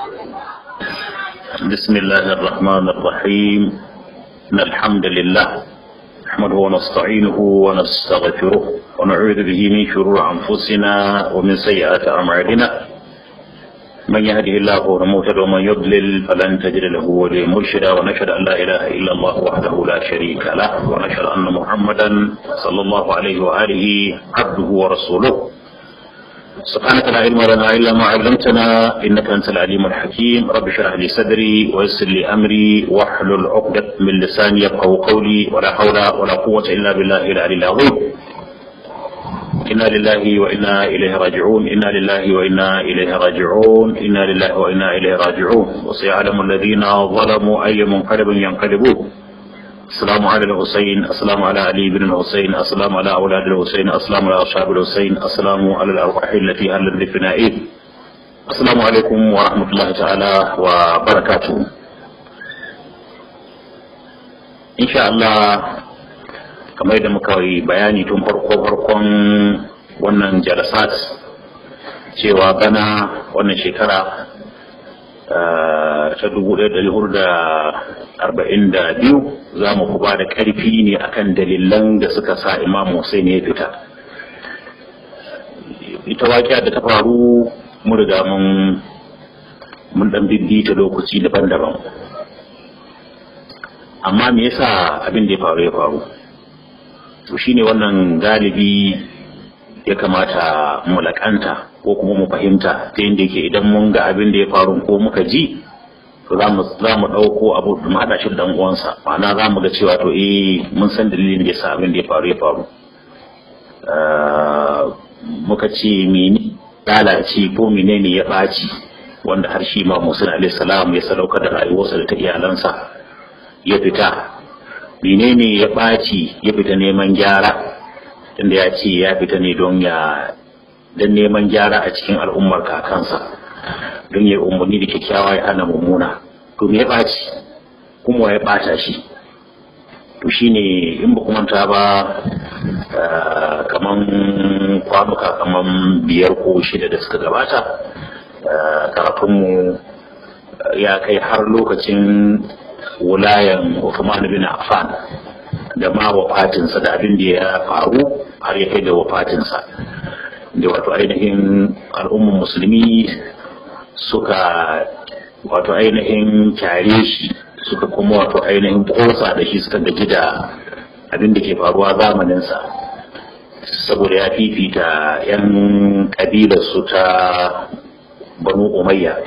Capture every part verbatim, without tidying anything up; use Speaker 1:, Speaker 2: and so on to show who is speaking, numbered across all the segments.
Speaker 1: بسم الله الرحمن الرحيم إن الحمد لله نحمده ونستعينه ونستغفره ونعوذ به من شرور أنفسنا ومن سيئات أعمالنا من يهده الله فهو المهتد ومن يضلل فلن تجد له وليا مرشدا ونشهد أن لا إله إلا الله وحده لا شريك له ونشهد أن محمدا صلى الله عليه وآله عبده ورسوله سبحانك لا علم لنا إلا ما علمتنا إنك أنت العليم الحكيم رب اشرح لي صدري ويسر لي أمري واحلل عقدة من لساني يفقهوا قولي ولا حول ولا قوة إلا بالله العلي العظيم إنا لله وإنا إليه راجعون إنا لله وإنا إليه راجعون إنا لله وإنا إليه راجعون وسيعلم الذين ظلموا أي منقلب ينقلبون السلام على الحسين السلام على علي بن الحسين السلام على أولاد الحسين السلام على أصحاب الحسين السلام على الأرواح التي هلت بفنائه السلام عليكم ورحمة الله تعالى وبركاته إن شاء الله kamar yadda muka yi bayani tun farko farkon wannan jalasat cewa bana wannan shekara ta dubu ɗaya da hudu da arba'in da biyu za mu kuba da ƙarfi ne akan dalilan da suka sa Imam Hussein ya fita. Ita waƙiya da ta faru mu riga mun mun dan bibbi ta lokaci daban-daban, amma me yasa abin da ya faru ya faru to shine wannan galibi ya kamata mu lakanta ko kuma mu fahimta ta yadda yake idan mun ga abin da ya faru ko muka ji to za mu za mu dauko abu mu hada shi da dan uwansa, ma'ana za mu ga cewa to eh mun san dalilin da yasa abin da ya faru ya faru muka ce mene lalace ko menene ya baci wanda har shi ma Musa alaihi salam ya sadaukar da rayuwarsa da ta iyalansa ya fita. Menene ya ɓaci ya fita neman gyara, inda ya ce ya fita ne don ya don neman gyara a cikin al'ummar kakansa, don ya umarni da kyakkyawa ya hana mummuna. To me ya ɓaci kuma ya ɓata shi? To shine in ba kuma ta ba kaman kwanuka kaman biyar ko shida da suka gabata karatunmu ya kai har lokacin wulayan Uthman bin Affan da ma wafatinsa da abin da ya faru har ya kai da wafatinsa, da wato ainihin al'ummar musulmi suka wato ainihin kyare shi, suka kuma wato ainihin kosa da shi, suka gaji da abin da ke faruwa zamaninsa saboda ya fifita 'yan kabilarsu ta Banu Umayya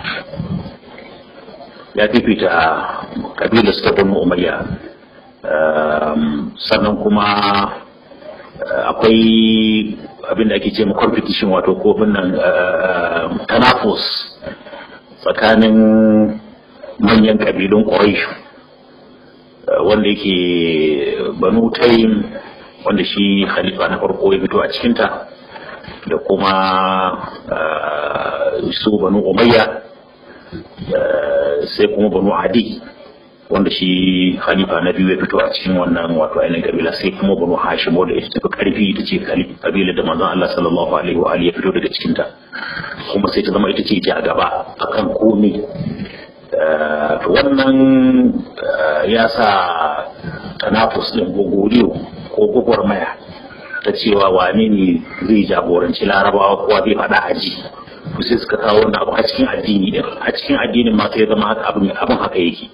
Speaker 1: ya fifita kabilar su ta Banu Umayya. Sannan kuma akwai abin da ake ce competition, wato kofin nan tanafus tsakanin manyan kabilun Quraysh wanda yake Banu Taym, wanda shi khalifa na farko ya fito a cikinta, da kuma su Banu Umayya, sai kuma Banu Adi wanda shi khalifa na biyu ya fito a cikin wannan wato ainihin kabila, sai kuma Banu Hashim wanda ita tafi karfi, ita ce kabila da manzon Allah sallallahu alaihi wa alihi ya fito daga cikin ta, kuma sai ta zama ita ce a gaba akan komai. To wannan ya sa tanafus din gogoriyo ko gwagwarmaya ta cewa wane ne zai jagoranci Larabawa, kowa zai faɗa aji. Sai suka kawo wannan abu a cikin addini din, a cikin addinin ma sai zama haka abin abin haka yake.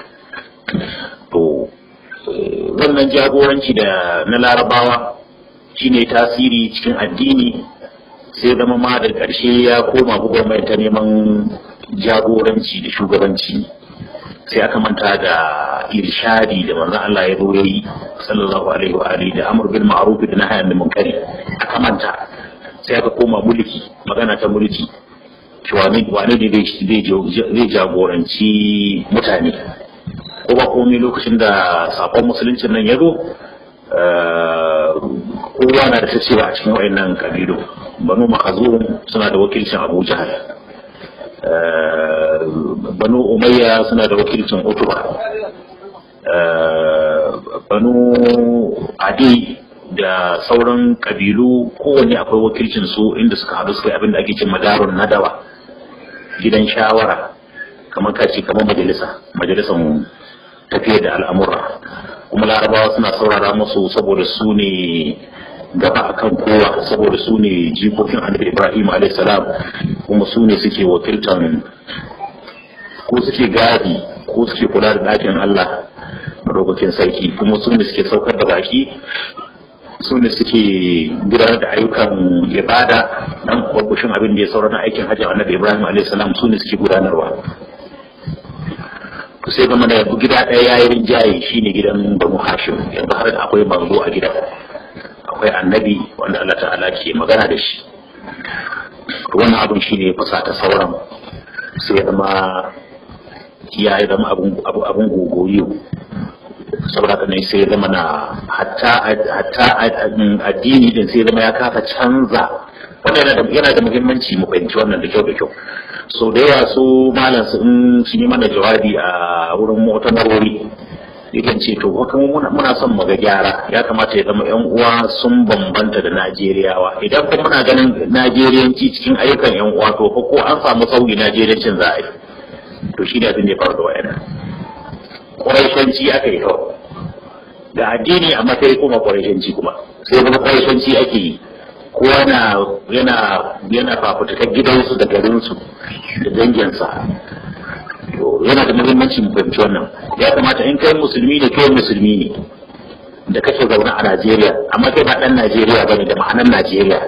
Speaker 1: To wannan jagoranci da na Larabawa shine tasiri cikin addini, sai zama ma da ƙarshe ya koma gwagwarmaya ta neman jagoranci da shugabanci, sai aka manta da irshadi da manzon Allah ya zo yayi sallallahu alaihi wa alihi da amr bil ma'ruf da nahy anil munkari, aka manta. Sai aka koma mulki, magana ta mulki, cewa ne wane ne zai jagoranci mutane. Ko ba komai lokacin da sakon musuluncin nan ya zo, kowa na da ta cewa a cikin wayannan kabilu. Banu Makhzum suna da wakilcin Abu Jahal, Banu Umayya suna da wakilcin Utba, Banu Adi da sauran kabilu kowanne akwai wakilcin su inda suka haɗu suka yi abin da ake cin madarun nadawa. gidan shawara kamar kace kamar majalisa majalisan tafiyar da al'amura, kuma larabawa suna saurara musu saboda su ne gaba akan kowa, saboda su ne jikokin annabi Ibrahim alayhi salam, kuma su ne suke wakiltan ko suke gadi ko suke kula da ɗakin Allah madaukakin sarki, kuma su ne suke saukar da baki, su ne suke gudanar da ayyukan ibada dan kwakwashin abin da ya saura na aikin hajji annabi Ibrahim alayhi salam, su ne suke gudanarwa. Sai zama da gida ɗaya ya yi rinjaye shine gidan Banu Hashim, yanzu har da akwai manzo a gidan, akwai annabi wanda Allah ta'ala ke magana da shi. Wannan abin shine fasa ta sauran, sai zama ya yi zama abin gogoyo, saboda haka ne sai zama na hatta addini din sai zama ya kafa canza. Wannan yana da muhimmanci mu fahimci wannan da kyau da kyau. So da yawa su malam su in sun yi mana jawabi a wurin mu'tamarori yakan ce to kuma muna son mu ga gyara, ya kamata ya zama yan uwa sun bambanta da Najeriyawa. Idan kuma muna ganin Najeriyanci cikin ayyukan yan uwa to ko an samu sauyi Najeriyancin za a yi. To shi da abin da ya faru da wayannan Quraishanci aka yi kawai da addini, amma sai kuma Quraishanci kuma sai zama Quraishanci ake yi, kowa yana yana fafutukar gidansu da garinsu da danginsa. Yana da muhimmanci mu fahimci wannan. Ya kamata in kai musulmi ne kai musulmi ne da kake zaune a Najeriya, amma kai ba dan Najeriya bane da ma'anar Najeriya.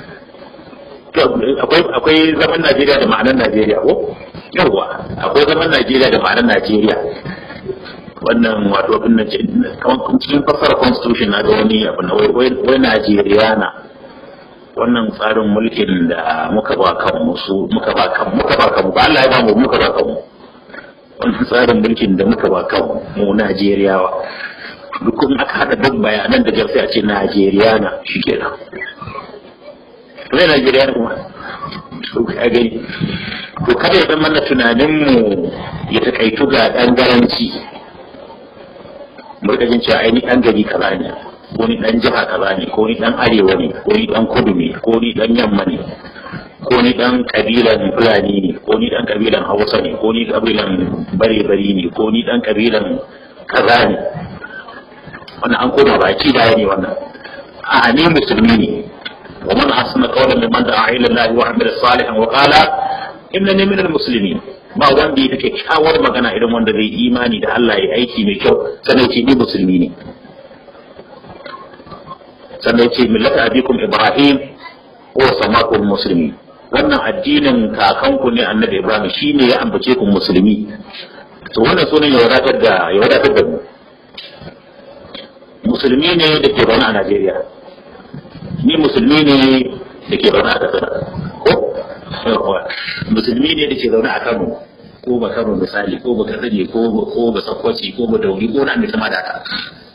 Speaker 1: Akwai akwai zaman Najeriya da ma'anar Najeriya ko? Yawwa, akwai zaman Najeriya da ma'anar Najeriya. Wannan wato abin da kamar cikin fassara constitution na da wani abu na wai Najeriya na wannan tsarin mulkin da muka ba kanmu su muka ba kanmu muka ba kanmu ba Allah ya ba mu muka ba kanmu, wannan tsarin mulkin da muka ba kanmu mu Najeriyawa, duk kun aka hada duk bayanan da jar sai a ce Najeriya na shikenan. To ne Najeriya kuma to ka gani to kada ya zama tunanin mu ya takaitu ga dan garanci, mu rika jin cewa ai ni dan gari kaza ne, ko ni dan jiha kaza ne, ko ni dan arewa ne, ko ni dan kudu ne, ko ni dan yamma ne, ko ni dan kabilan Fulani ne, ko ni dan kabilan Hausa ne, ko ni kabilan bare-bari ne, ko ni dan kabilan kaza ne. Wannan an koma baki da ne wannan. A ni musulmi ne. Wa man asna qawlan liman da'a ila Allah wa amila salihan wa qala innani minal muslimin. Ba wanda yake kyakkyawar magana idan wanda zai imani da Allah ya aiki mai kyau sannan ce ni musulmi ne. Sannan ce millata abikum Ibrahim wa samakum muslimi, wannan addinin kakanku ne annabi Ibrahim shine ya ambace ku musulmi. To wannan sunan ya wadatar da ya wadatar da mu. Musulmi ne da ke zaune a Najeriya, ni musulmi ne da ke zaune a Katsina, ko musulmi ne da ke zaune a Kano, ko ba Kano misali, ko ba Katsina, ko ba Sokoto, ko ba Dauri, ko na mai sama da haka.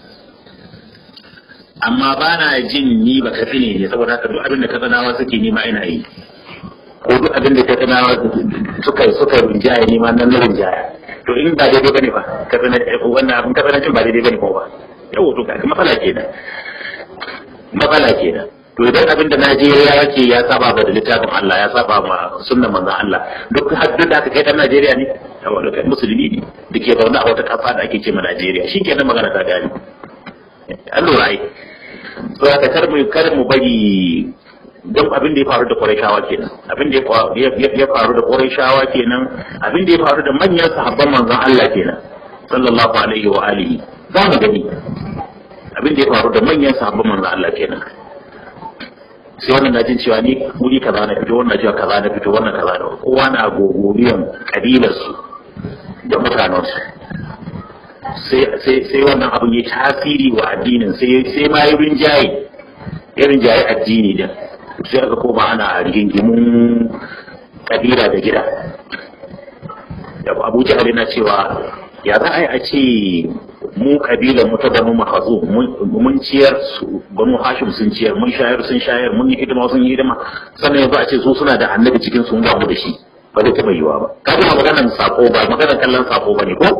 Speaker 1: Amma ba na jin ni ba Katsina ne, saboda haka duk abin da Katsinawa suke nima ina yi, ko duk abin da Katsinawa suka suka rinjaya nima nan na rinjaya. To in ba daidai bane ba, Katsina wannan abin Katsinancin ba daidai bane ko ba. Yau to ga matsala kenan. Matsala kenan. To idan abin da Najeriya yake ya saba ba da littafin Allah, ya saba ma sunnan manzon Allah, duk haddin da aka kai dan Najeriya ne, saboda kai musulmi ne da ke zaune a wata kasa da ake ce ma Najeriya, shikenan magana ta gani. An lura ai. To aka kar mu kar mu bari don abin da ya faru da Qurayshawa kenan, abin da ya faru da Qurayshawa kenan, abin da ya faru da manyan sahabban manzon Allah kenan sallallahu alaihi wa alihi. Za mu gani abin da ya faru da manyan sahabban manzon Allah kenan. Sai wannan na jin cewa ni wuri kaza na fito, wannan cewa kaza na fito, wannan kaza na, kowa na gogoriyan kabilarsu da mutanensu. Sai sai sai wannan abin ya tasiri wa addinin, sai sai ma yi rinjaye irin jaye addini din, sai aka koma ana rigingimun kabila da gida. Da Abu Jahal yana cewa ya za a yi a ce mu kabilan mu ta Banu Mahzum mun ciyar su, Banu Hashim sun ciyar, mun shayar sun shayar, mun yi hidima sun yi hidima, sannan yanzu a ce su suna da annabi cikin sun gamu da shi, ba zai taɓa yiwa ba. Ka ga maganar sako ba, maganar kallon sako ba ne ko?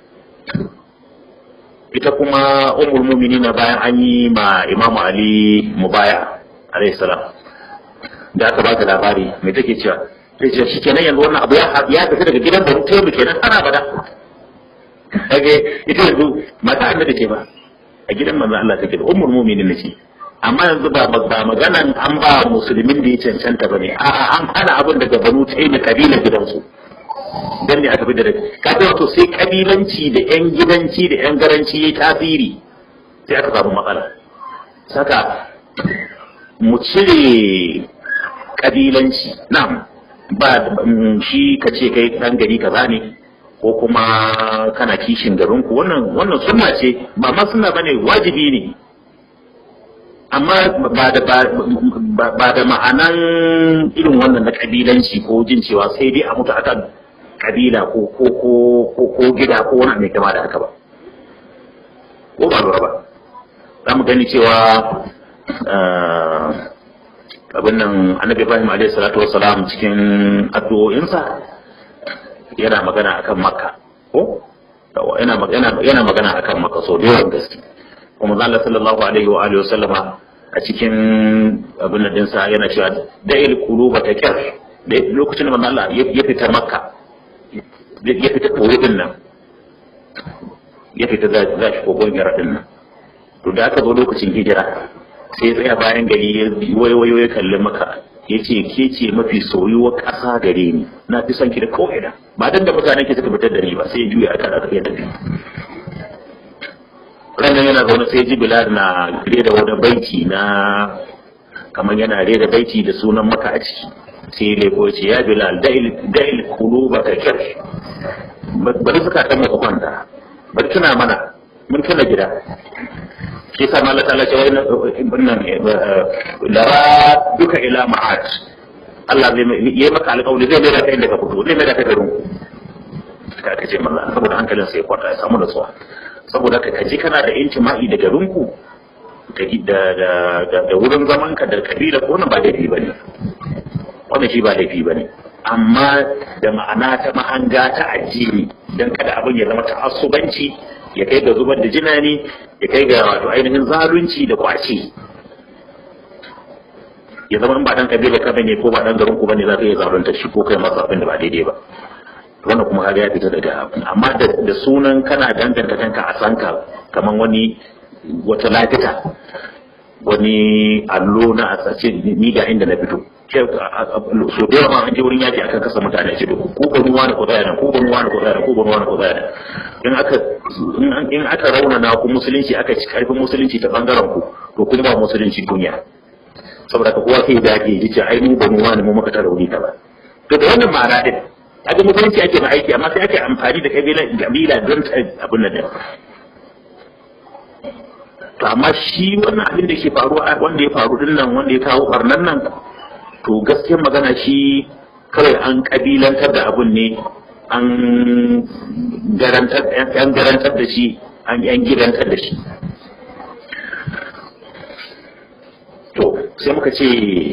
Speaker 1: Ita kuma ummul mu'minina bayan an yi ma Imam Ali mubaya alayhi salam, da aka ba ta labari me take cewa sai shi kenan yanzu wannan abu ya ya fita daga gidan da mutum kenan ana bada kage ita yanzu mata annabi ce ba a gidan manzon Allah take da ummul mu'minin ce amma yanzu ba ba maganan an ba musulmin da ya cancanta bane a'a an hana abin daga banu taimi kabilar gidansu dan ne aka fi da kaga wato sai kabilanci da yan gidanci da yan garanci yayi tasiri sai aka samu matsala saka mu cire kabilanci na'am ba shi kace kai dan gari kaza ne ko kuma kana kishin garin ku wannan wannan sunna ce ba ma sunna bane wajibi ne amma ba da ba da ma'anan irin wannan na kabilanci ko jin cewa sai dai a mutu akan kabila ko ko ko ko gida ko wani mai kama da haka ba ko ba lura ba za mu gani cewa abin nan annabi Ibrahim alaihi salatu wassalam cikin addu'o'insa yana magana akan makka ko yana magana yana magana akan makka so da yawan gaske kuma Allah sallallahu alaihi wa alihi wasallama a cikin abin nan dinsa yana cewa da'il quluba takir da lokacin da Allah ya fita makka ya fita koyi din nan ya fita za shi kogon yara din nan to da aka zo lokacin hijira sai ya tsaya bayan gari ya wayo ya kalli maka ya ce ke ce mafi soyuwar ƙasa gare ni na fi son ki da ko'ina ba dan da mutanen ke suka fitar da ni ba sai ya juya aka aka ya tafi ranar yana zaune sai ji Bilal na reda wani baiti na kamar yana reda baiti da sunan maka a ciki sai ya leko ce ya Bilal da'il kuluba ka kyar bari suka ta maka kwanta bari tuna mana mun tuna gida shi sa Allah ta'ala ce wannan lara duka ila ma'ad Allah zai yi maka alƙawari zai mai da kai inda ka fito zai mai da kai garin ka kace mallan saboda hankalin sai kwata ya samu nutsuwa saboda ka kaji kana da intima'i da garinku da da da wurin zaman ka da kabila ko wannan ba laifi bane wannan shi ba laifi bane amma da ma'ana ta mahanga ta addini dan kada abin ya zama ta'assubanci ya kai ga zubar da jinani ya kai ga wato ainihin zalunci da kwace ya zama in ba dan kabila ka bane ko ba dan garin ku bane za ka iya zalunta shi ko kai masa abin da ba daidai ba wannan kuma kaga ya fita daga abin amma da sunan kana danganta kanka a sanka kaman wani wata lafita wani allo na a tsace ni ga inda na fito so da yawa an je wurin yaki akan kasa mutane ce ko ko ruwa ne ko tsaya ko ruwa ne ko tsaya ko ruwa ne ko tsaya in aka in aka rauna na ku musulunci aka ci karfin musulunci ta bangaren ku to kun ba musulunci duniya saboda ka kowa sai da ke yace ai mu ba mu wani mu muka ta rauni ta ba to da wannan ma'ana din aka musulunci ake ba aiki amma sai ake amfani da kabila kabila don abun nan to amma shi wannan abin da ke faruwa wanda ya faru din nan wanda ya kawo barnan nan to gaskiyar magana shi kawai an kabilantar da abun ne an garantar an garantar da shi an yan gidantar da shi to sai muka ce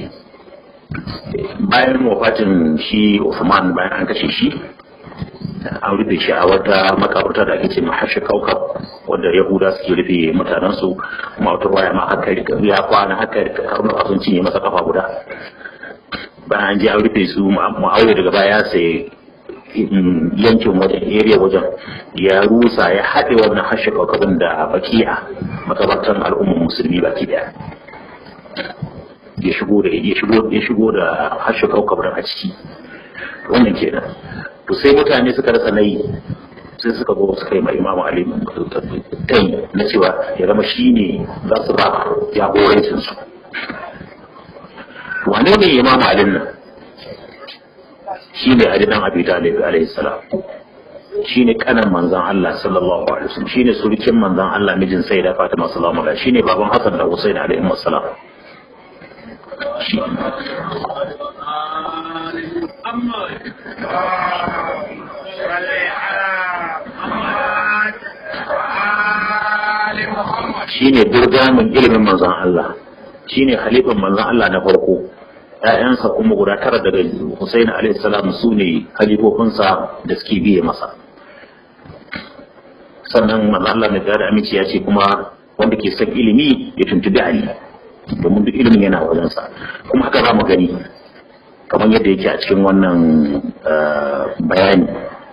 Speaker 1: bayan wafatin shi Uthman bayan an kashe shi an rufe shi a wata makabarta da ake ce mahashi kaukab wanda yahuda suke rufe mutanensu kuma wata waya ma haka ya kwana haka karnuka sun cinye masa kafa guda bayan an je an rufe su ma'aure daga baya sai yankin wajen area wajen ya rusa ya haɗe wannan hashi kaukabin da baki'a makabartan al'ummar musulmi baki daya ya shigo da ya shigo ya shigo da hashi kaukabin a ciki wannan kenan to sai mutane suka rasa nayi sai suka zo suka yi ma imamu ali tai na cewa ya zama shi ne za su ba jagorancinsu wane ne imamu ali nan shi ne ali dan abi talib alaihi salam shi ne kanan manzan Allah sallallahu alaihi wasallam shi ne surukin manzan Allah mijin sai da Fatima sallallahu alaihi shi ne baban Hassan da Husain alaihi wassalam shi shi ne burgamin ilimin manzan Allah shi ne halifan manzan Allah na farko ‘ya'yansa kuma guda tara daga Hussein alaihi salam su ne halifofinsa da suke biye masa sannan manzan Allah mai da aminci ya ce kuma wanda ke son ilimi ya tuntubi Ali domin duk ilimin yana wajensa kuma haka za mu gani kamar yadda yake a cikin wannan bayani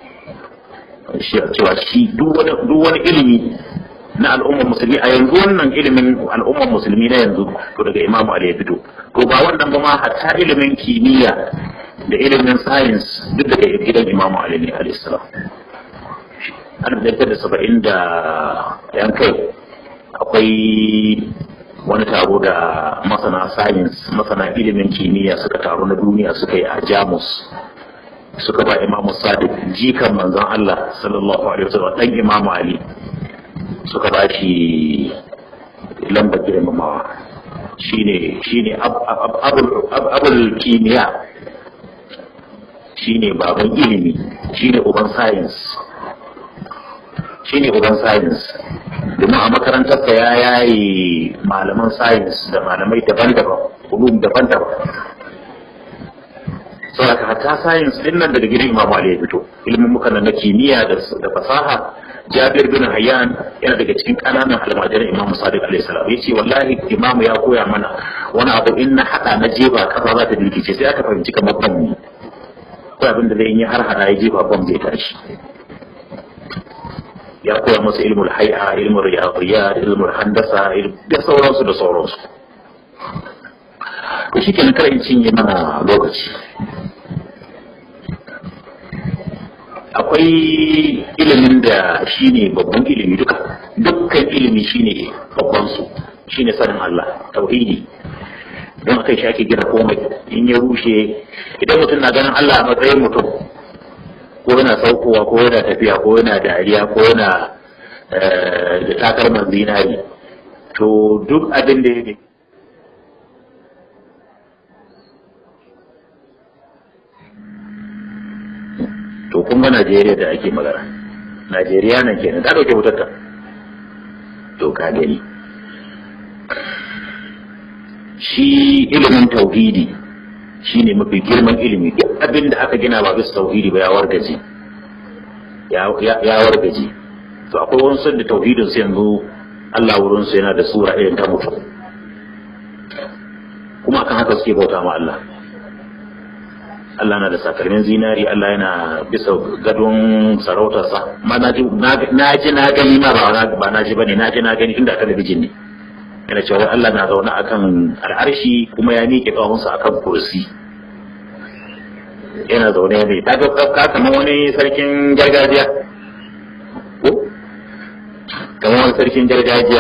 Speaker 1: cewa shi duk wani ilimi na al'ummar musulmi a yanzu, wannan ilimin al'ummar musulmi na yanzu to daga Imamu Ali ya fito. To ba wannan ba ma, hatta ilimin kimiyya da ilimin science duk daga gidan Imamu Ali ne alayhi salam. An da saba'in da yan kai akwai wani taro da masana science, masana ilimin kimiyya suka taro na duniya suka yi a Jamus, suka ba Imamu Sadiq jikan manzon Allah sallallahu alaihi wasallam dan Imamu Ali, suka ba shi lambar girmamawa. shine shine abul kimiyya, shine baban ilimi, shine uban science, shine uban science. Domin a makarantarsa ya yayi malaman science da malamai daban-daban, ulum daban-daban. Saboda hatta science din nan daga gidan Imam Ali ya fito. Ilimin muka na kimiyya da fasaha, Jabir bin Hayyan yana daga cikin kananan almajiran Imam Sadiq alaihi salam. Yace wallahi Imam ya koya mana wani abu, in na hada na jeba kasa za ta dilkice, sai aka fahimci kamar bam ne. Ko abin da zai yi har hada ya jeba bam zai tashi. Ya koya masa ilmul hay'a, ilmul riyadiyat, ilmul handasa, da sauransu da sauransu. To shi kenan kar in cinye mana lokaci. Akwai ilimin da shi ne babban ilimi, duka dukkan ilimi shi ne babban su, shi ne sanin Allah, tauhidi. Don akai shi ake gina komai. In ya rushe, idan mutum na ganin Allah a matsayin mutum, ko yana saukowa, ko yana tafiya, ko yana dariya, ko yana da takalman zinari, to duk abin da ya to kun ga Najeriya da ake magana, Najeriya nan kenan ta dauke wutar ta, to ka gani shi ilimin tauhidi shine mafi girman ilimi. Duk abin da aka gina ba bisa tauhidi ba ya wargaje, ya wargaje. To akwai wani sun da tauhidin su yanzu Allah wurin su yana da sura irin ta mutum, kuma akan haka suke bauta ma Allah. Allah na da sakarmin zinari, Allah yana bisa gadon sarautarsa. Ma na ji na gani ma ba na ji bane, na ji na gani inda talabijin ne. Yana cewa Allah na zaune akan al'arshi kuma ya miƙe ƙahonsa akan kursi. Yana zaune ne, ta ga kamar wani sarkin gargajiya. Ko? Kamar wani sarkin gargajiya.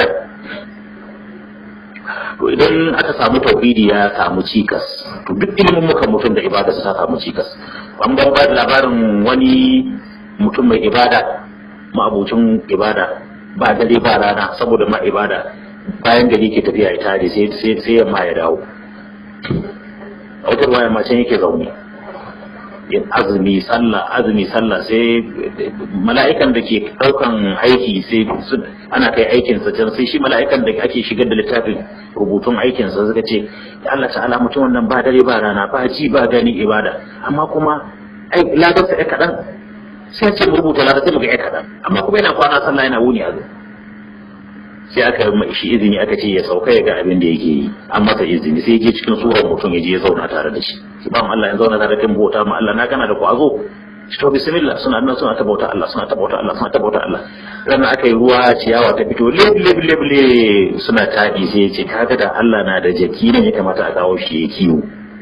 Speaker 1: To idan aka samu tauhidi ya samu cikas, to duk ilimin muka mutum da ibada ta samu cikas. An ban ba da labarin wani mutum mai ibada, ma'abucin ibada, ba dare ba rana saboda ma ibada, bayan gari ke tafiya ya tare sai sai yamma ya dawo. A wata ruwaya ma can yake zaune, yin azumi sallah azumi sallah sai mala'ikan da ke daukan aiki sai ana kai aikinsa can, sai shi mala'ikan da ake shigar da littafin rubutun aikinsa suka ce ya Allah ta'ala, mutum wannan ba dare ba rana, ba ji ba gani ibada, amma kuma ai ladarsa ya kaɗan, sai ce mu rubuta ladar sai muga ya kaɗan, amma kuma yana kwana sallah yana wuni a zo. Sai aka yi shi izini, aka ce ya sauka ya ga abin da yake yi, an masa izini, sai ya je cikin surar mutum ya je ya zauna tare da shi. Shi ba Allah ya zauna tare da kan bauta ma Allah, na gana da kwazo. To bismillah, suna nan suna ta bauta Allah, suna ta bauta Allah, suna ta bauta Allah. Ranar aka yi ruwa, ciyawa ta fito leb leb leb le suna taɗi, sai ya ce kaga da Allah na da jaki ne ya kamata a kawo shi ya kiwo.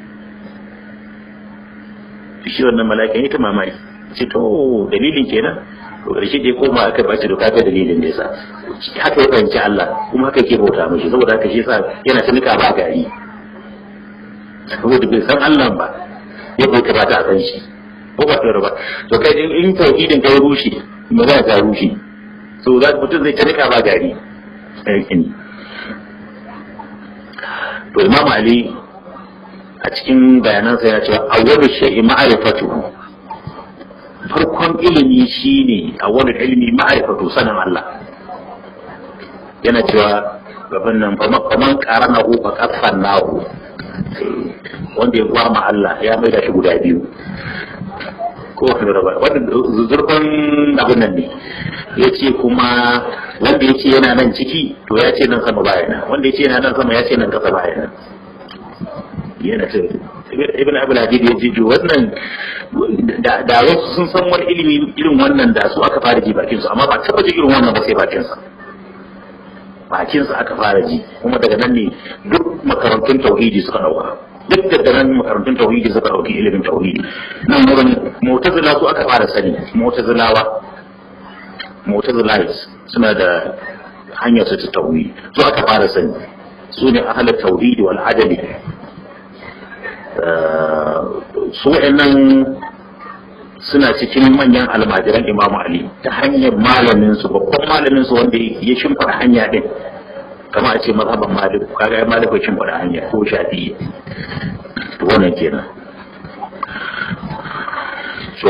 Speaker 1: Shi wannan mala'ikan ita mamaki, ce to dalilin kenan. To ƙarshe dai koma aka bace da kaga dalilin da yasa. Haka ya fahimci Allah, kuma haka yake bauta mishi, saboda haka shi yasa yana tunuka ba gari. Saboda bai san Allah ba, ya bauta ba ta san shi. Ko ba tsoro ba, to kai in tauhidin kai rushe, ba za ka rushe, so za mutum zai tarika ba gari. To Imam Ali a cikin bayanansa ya ce awwalu shay'i ma'rifatuhu, farkon ilimi shine awwalu ilmi ma'rifatu, sanin Allah. Yana cewa gaban nan kaman karana uku kafan nahu, wanda ya gwama Allah ya mai da shi guda biyu. Ko raba wanda zurfin abin nan ne, ya ce kuma wanda ya ce yana nan ciki to ya ce nan sama baya nan, wanda ya ce yana nan sama ya ce nan kasa baya nan. Yana ce ibn abul hadid ya ji wannan da da wasu sun san wani ilimi irin wannan da su aka fara ji bakin su amma ba taba ji irin wannan ba sai bakin sa bakin sa aka fara ji kuma daga nan ne duk makarantun tauhidi suka dauka duk da nan makarantun tauhidi suka dauki ilimin tauhidi nan wurin mu'tazila su aka fara sani mu'tazilawa mu'tazilais suna da hanyar su ta tauhidi su aka fara sani su ne ahalar tauhidi wal adali su wa'annan suna cikin manyan almajiran imamu ali ta hanyar malamin su babban malamin su wanda ya shimfida hanya din kama a ce mazhaban malik kaga ya malik ya shimfida hanya ko shafi'i to wannan kenan so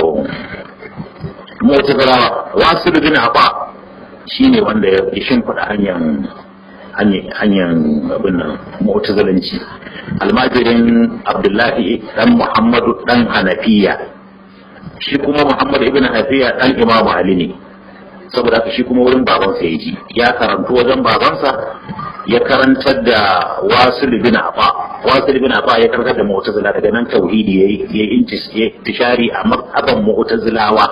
Speaker 1: mu'tazila wasu bin afa shine wanda ya shimfida hanyar hanyar abin nan mu'tazilanci almajirin abdullahi dan muhammadu dan hanafiya shi kuma muhammad ibn hanafiya dan imamu ali ne saboda haka shi kuma wurin babansa ya ji ya karantu wajen babansa ya karantar da wasil bin afa wasil bin afa ya karantar da mu'tazila daga nan tauhidi yayi yayi intishari a mazhaban mu'tazilawa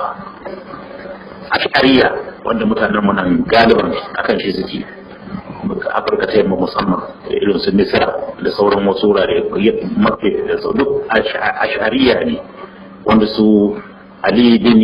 Speaker 1: ash'ariyya wanda mutanen mu nan galiban akan shi suke Afirka ta yamma musamman irin su Misra da sauran wasu wurare mafi da sau duk ash'ariya ne wanda su Ali bin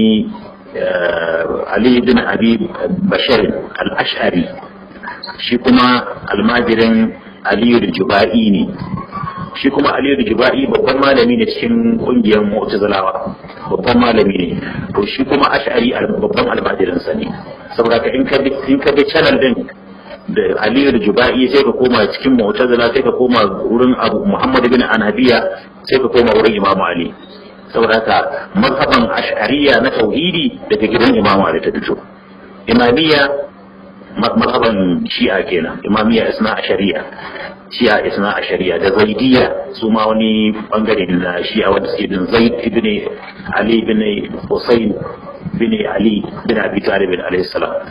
Speaker 1: Ali bin Abi Bashar al-Ash'ari shi kuma almajirin Aliyu da Juba'i ne shi kuma Aliyu da Juba'i babban malami ne cikin kungiyar Mu'tazilawa babban malami ne to shi kuma Ash'ari babban almajirinsa ne saboda ka in ka bi in ka bi channel din da Aliyu da Juba'i sai ka koma cikin Mu'tazila sai ka koma wurin Abu Muhammad bin Hanafiya sai ka koma wurin Imam Ali saboda haka mazhaban Ash'ariyya na tauhidi daga gidan Imam Ali ta fito Imamiyya mazhaban Shi'a kenan Imamiyya isna Ash'ariyya Shi'a isna Ash'ariyya da Zaidiyya su ma wani bangare na Shi'a wanda suke bin Zaid ibn Ali ibn Husayn bin Ali bin Abi Talib alayhi salam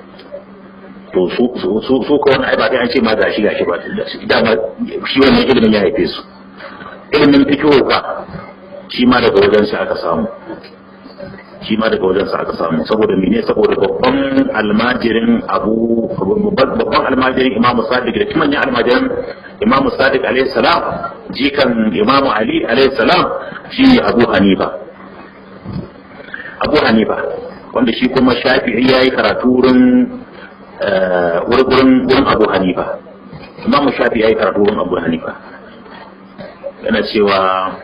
Speaker 1: to su su su ko wani ba dai an ce ma gashi gashi ba dama shi wannan ilimin ya haife su ilimin fikihu ka shi ma daga wajen sa aka samu shi ma daga wajen sa aka samu saboda mene saboda babban almajirin abu babban almajirin imamu sadiq da kuma manyan almajirin imamu sadiq alaihi salam jikan imamu ali alaihi salam shi abu hanifa abu hanifa wanda shi kuma shafi'i yayi karatu wurin wurin wurin Abu Hanifa Imam Shafi yayi karatu wurin Abu Hanifa yana cewa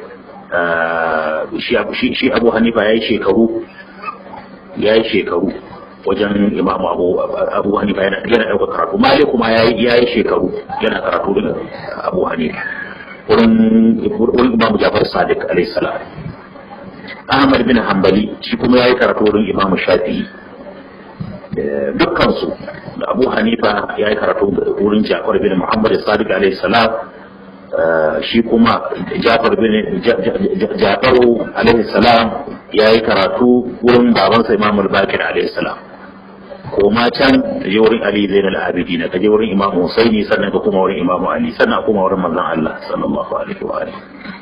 Speaker 1: shi shi Abu Hanifa yayi shekaru yayi shekaru wajen Imam Abu Abu Hanifa yana yana dauka karatu Malik kuma yayi yayi shekaru yana karatu da Abu Hanifa wurin wurin Imam Ja'far Sadiq alayhi salam Ahmad bin Hanbali shi kuma yayi karatu wurin Imam Shafi'i dukkansu da Abu Hanifa ya yi karatu wurin Ja'far bin Muhammad Sadiq alaihi salam shi kuma Ja'far bin Ja'far alaihi salam ya yi karatu wurin babansa Imam al-Baqir alaihi salam kuma can je wurin Ali Zain al-Abidin ka je wurin Imam Husaini sannan ka kuma wurin Imam Ali sannan kuma wurin manzon Allah sallallahu alaihi wa alihi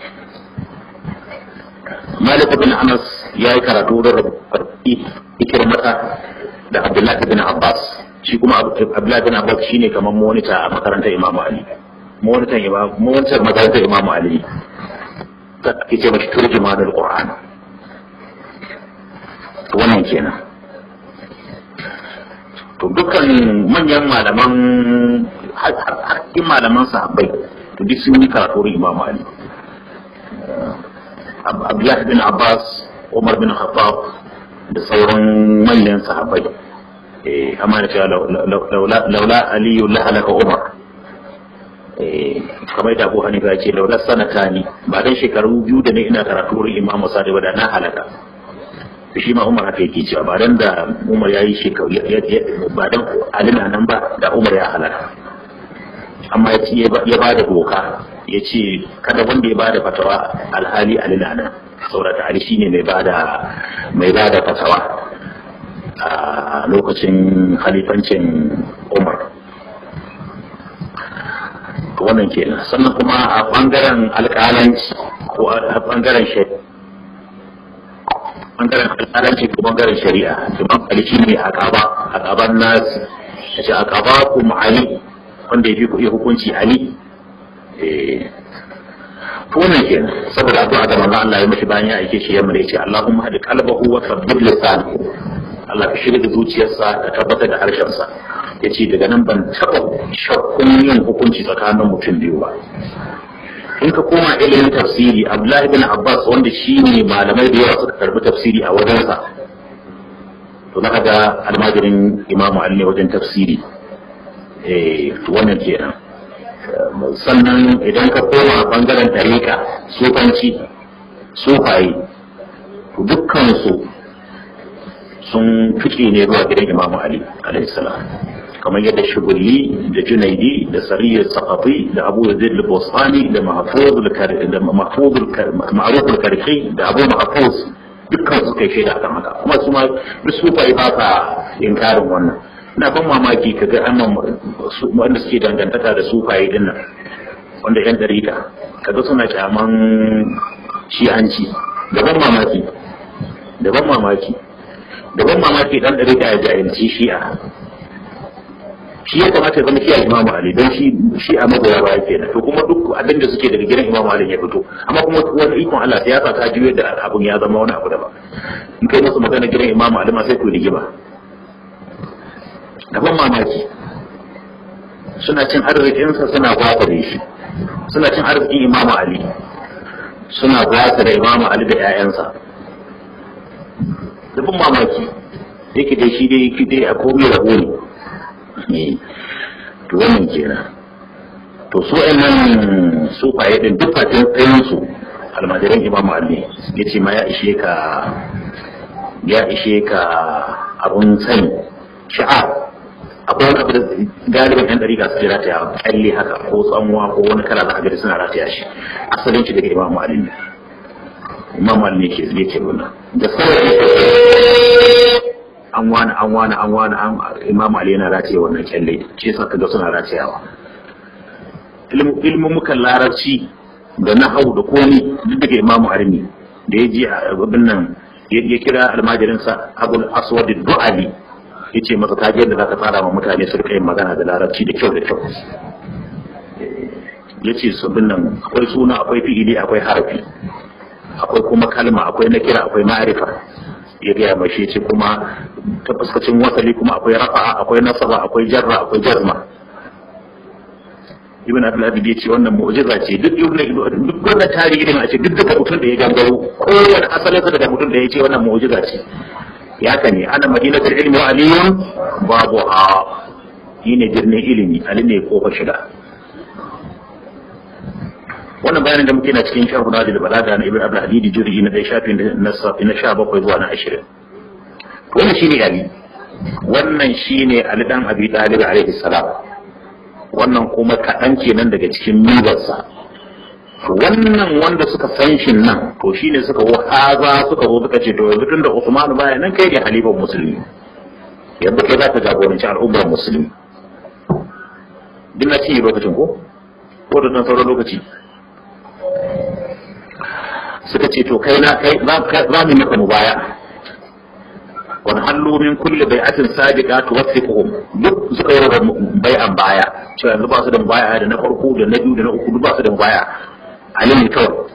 Speaker 1: Malik bin Anas ya yi karatu wurin Ikrimah da Abdullahi bin Abbas shi kuma Abdullahi bin Abbas shine kamar monitor a makarantar Imam Ali monitor Imam monitor makarantar Imam Ali ta kace mashi turjuma da Qur'an to wannan kenan to dukkan manyan malaman hakkin malaman sahabbai to duk sun yi karatu da Imam Ali Abdullahi bin Abbas Umar bin Khattab da sauran manyan sahabbai eh amma da cewa laula aliyu la halaka umar eh kamar da Abu Hanifa ya ce laula sanatani ba dan shekaru biyu da ne ina karatu wurin Imam Sadiq da na halaka shi ma Umar haka yake cewa ba dan da Umar yayi shekaru ba dan Ali nan ba da Umar ya halaka amma ya ce ya bada doka ya ce kada wanda ya bada fatawa alhali Ali nan saurata Ali shine mai bada mai bada fatawa a lokacin khalifancin Umar to wannan kenan sannan kuma a bangaren alƙalanci ko a bangaren shari'a bangaren alƙalanci ko bangaren shari'a imam ali shi ne aqaba aqaban nas yace aqabakum ali wanda ya fi ku hukunci ali eh to wannan kenan saboda addu'a da manzo Allah ya mishi bayan ya aike shi yamma yace Allahumma hadi qalbahu wa thabbit lisanahu Allah ka shirya da zuciyarsa ka tabbatar da harshensa yace daga nan ban taɓa shakkun yin hukunci tsakanin mutum biyu ba. In ka koma ilimin tafsiri Abdullahi bin Abbas wanda shi ne malamai da yawa suka karbi tafsiri a wajensa to na ga almajirin Imam Ali ne wajen tafsiri eh wannan kenan. Sannan idan ka koma bangaren tariqa sufanci sufaye dukkansu sun fice ne zuwa gidan Imam Ali alaihi salam kamar yadda Shugulli da Junaidi da Sariyar Saqafi da Abu Yazid al-Bustani da Mahfuz da Mahfuz Ma'ruf al-Karhi da Abu Mahfuz dukkan su kai shaida kan haka kuma su ma duk sufaye ba sa inkarin wannan. Ina ban mamaki kaga annan wanda suke dangantaka da sufaye din nan wanda yan dariƙa kaga suna kyaman shi'anci da ban mamaki da ban mamaki da ban mamaki dan dariƙa ya jahilci shi'a shi ya kamata ya zama shi a Imam Ali don shi shi a magoya baya kenan to kuma duk abin da suke daga gidan Imam Ali ya fito amma kuma wani ikon Allah siyasa ta juyo da abun ya zama wani abu daban in kai musu magana gidan Imam Ali ma sai ku rigima gaban mamaki suna cin arzikinsa suna gwasa da shi suna cin arzikin Imam Ali suna gwasa da Imam Ali da 'ya'yansa gaban mamaki yake dai shi dai yake dai a komai rabo ne to wannan kenan to su ɗan su faye din duk fatin tsayin su almajiran Imam Ali yace ma ya ishe ka ya ishe ka abun sani sha'a akwai wani abu da galibin yan ɗariƙa su jira ta kyalle haka ko tsamuwa ko wani kala za a gari suna rataya shi asalin shi daga Imam Ali ne Imam Ali ne ke yake nuna da sauran an wani an wani an wani an Imam Ali yana rataye wannan kyalle ce sa kaga suna ratayawa ilmin mukan larabci da nahau da komi duk daga Imam Ali ne da ya ji abin nan ya kira almajirinsa Abul Aswad ad-Du'ali yace masa ta yadda zaka tsara ma mutane su rika yin magana da larabci da kyau da kyau yace su bin nan akwai suna akwai fi'ili akwai harafi akwai kuma kalma akwai nakira akwai ma'rifa ya ga mai shi ce kuma ta fuskacin wasali kuma akwai rafa'a akwai nasaba akwai jarra akwai jazma ibn abdul abid yace wannan mu'jiza ce duk duk wannan tarihi ne a ce duk daga mutum da ya gangaro kowane asalinsa daga mutum da ya ce wannan mu'jiza ce ya kane ana madinatul ilmi wa aliyun babu a shine birnin ilimi ali ne kofa shiga wannan bayanin da muke na cikin sharh da balaga na ibn abdul hadid juz'i na dai shafin na safi na sha bakwai zuwa na ashirin wannan shine ali wannan shine ali dan abi talib alaihi salam wannan kuma kadan kenan daga cikin mibarsa wannan wanda suka san shi nan to shine suka wahaza suka zo suka ce to yanzu tunda Uthman baya nan kai ne halifan musulmi yanzu kai za ka jagoranci al'ummar musulmi din na ci lokacin ko ko da nan sauran lokaci suka ce to kai na kai za mu maka mubaya wani hallu min kulli bai'atin sadiqa tuwaffiquhum duk suka yi bai'an baya cewa yanzu ba su da mubaya da na farko da na biyu da na uku duk ba su da mubaya Ali ne kawai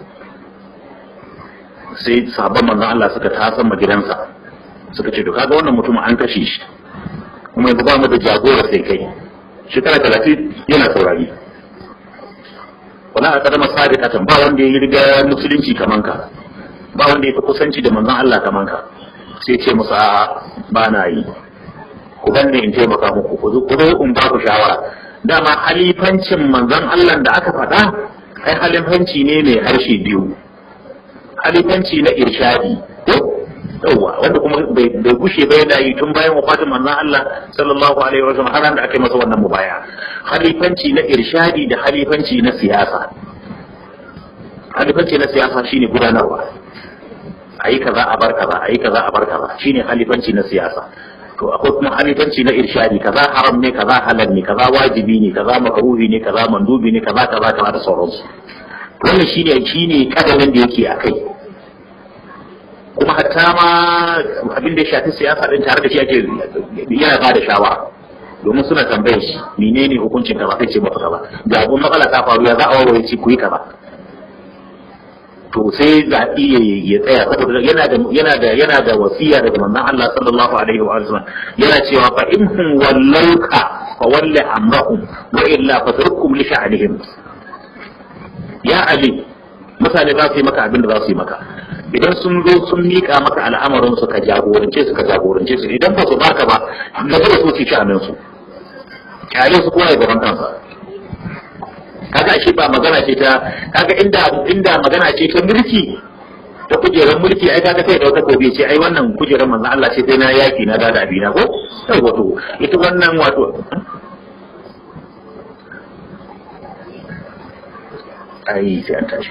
Speaker 1: sai sahabban manzon Allah suka tasan gidansa suka ce to kaga wannan mutum an kashe shi kuma yanzu ba mu da jagora sai kai shekara talatin yana saurari wala a kadama sadiqatan ba wanda ya riga musulunci kaman ka ba wanda ya fi kusanci da manzon Allah kaman ka sai ce musa ba na yi ku ganne in taimaka muku ku zo in ba ku shawara dama halifancin manzon Allah da aka faɗa ai halifanci ne mai harshe biyu halifanci na irshadi yawa wanda kuma bai gushe bai da yi tun bayan wafatin manzon Allah sallallahu alaihi wa sallam har da aka yi masa wannan mubaya halifanci na irshadi da halifanci na siyasa halifanci na siyasa shine gudanarwa ayi kaza a bar kaza ayi kaza a bar kaza shine halifanci na siyasa to akwai kuma halifanci na irshadi kaza haram ne kaza halal ne kaza wajibi ne kaza makruhi ne kaza mandubi ne kaza kaza kaza da sauransu wannan shine shine kadarin da yake akai. Kuma hatta ma abin da ya shafi siyasa din tare da shi ake yana ba da shawara, domin suna tambayar shi menene hukuncin ka ba sai ce maka ba, ga abun matsala ta faru ya za a warware ci ku yi ka ba. To sai zaɓi ya tsaya saboda yana da yana da yana da wasiya daga manzon Allah sallallahu alaihi wa sallam, yana cewa fa in hum wallauka fa walli amrahum wa illa fatrukum li sha'nihim. Ya Ali, mutane za su yi maka abin da za su yi maka, idan sun zo sun miƙa maka al'amarin su ka jagorance su ka jagorance su, idan ba su baka ba na zai so ci sha'anin su, kyale su kowa ya gaban kansa. Kaga ashe ba magana ce ta, kaga inda inda magana ce ta mulki, ta kujerar mulki, ai kaga sai da wata kobe ce ai wannan kujerar manzon Allah ce sai na yaki na da abina ko sai wato ita wannan wato ai sai an tashi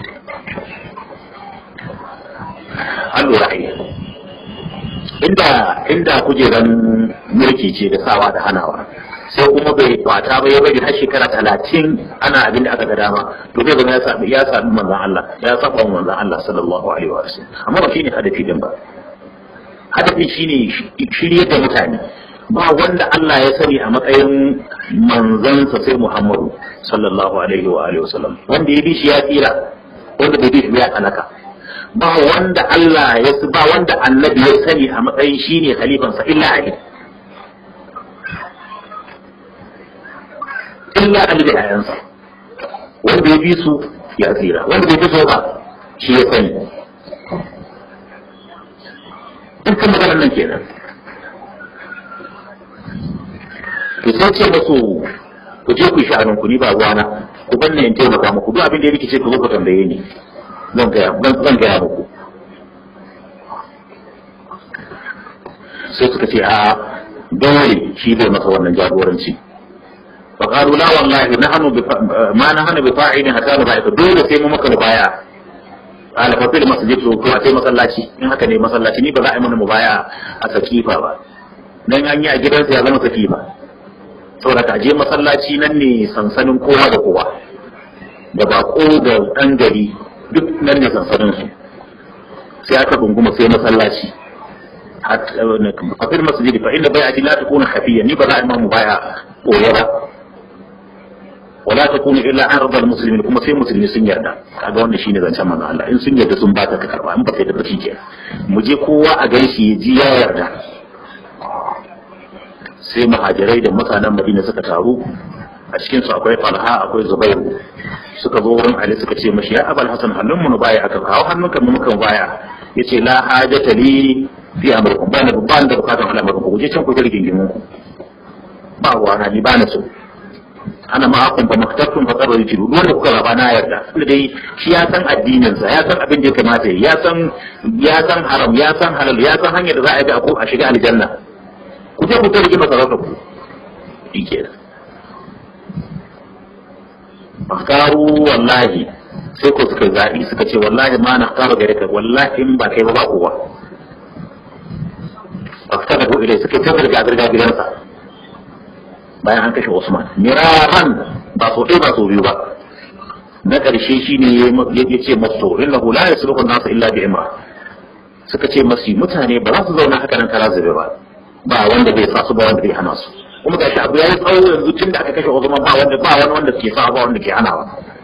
Speaker 1: an lura ai inda inda kujeran mulki ce da sawa da hanawa, sai kuma bai kwata ba ya bari har shekara talatin ana abin da aka ga dama, to zai zama ya sabi ya sabi manzon Allah, ya saba manzon Allah sallallahu alaihi wa sallam. Amma ba shine hadafi din ba, hadafi shine shirye da mutane. Ba wanda Allah ya sani a matsayin manzansa sai Muhammadu sallallahu alaihi wa alihi wa sallam, wanda ya bi shi ya tsira, wanda bai bi shi ya halaka. Ba wanda Allah ya ba wanda annabi ya sani a matsayin shine khalifansa illa Ali, illa Ali da ayansa, wanda ya bi su ya tsira, wanda bai bi su ba shi ya sani. Dukkan maganar nan kenan. To sai ce musu ku je ku sha'anin ku, ni ba ruwana, ku banne in taimaka muku, duk abin da ya rikice ku zo ku tambaye ni, zan gaya zan gaya muku. Sai suka ce a dole shi bai masa wannan jagoranci. Fa qalu la wallahi nahnu bi ma nahnu bi fa'ilin hatta nubai'a, dole sai mu maka mubaya. Ala fa fil masjid to a sai masallaci, in haka ne masallaci, ni ba za a yi mana mubaya a sakifa ba, dan an yi a gidansa ya zama sakifa. Saboda ka je masallaci nan ne sansanin kowa da kowa, da bako da ɗan gari duk nan ne sansanin su. Sai aka gunguma sai masallaci a fil masjidi, fa inda bai'ati la takuna khafiyya, ni ba za a yi mamu baya koya ba, wala takunu illa an radal muslimin, kuma sai musulmi sun yarda. Kaga wanda shine zancen manzo Allah, in sun yarda sun baka ka karba, in ba kai da bashi ke mu je kowa a gaishe ya ji ya yarda. Sai muhajirai da mutanen Madina suka taru, a cikin su akwai Talha akwai Zubairu, suka zo wurin Ali suka ce mashi ya Abul Hasan hannun mu baya aka kawo hannunka mu muka baya. Yace la hajata li fi amrikum, bana ban da bukatan al'amarin ku, je can ku jirgin gimin ku, ba wana ni bana so, ana ma akun ba maktabtum fa qabalu jiru, wanda kuka raba na yarda. Tunda dai shi ya san addinin sa, ya san abin da ya kamata, ya san ya san haram, ya san halal, ya san hanyar da za a bi a shiga aljanna. Ku je ku tarike masarautar ku shike da makaru. Wallahi sai ko suka zaɓi suka ce wallahi ma na karu gare ka, wallahi in ba kai ba ba kowa. Fakta da ko ilai suka tabbata ga garga gidansa bayan an kashe Usman miraran, ba so ɗaya ba so biyu ba. Na ƙarshe shine ya ce masu innahu la yasluhu an-nas illa bi imra. Suka ce masu mutane ba za su zauna haka nan kara zube ba, ba wanda bai sa su ba wanda bai hana su. Kuma gashi abu yayi tsawo yanzu tun da aka kashe Usman, ba wanda ba wani wanda ke sa ba wanda ke hanawa.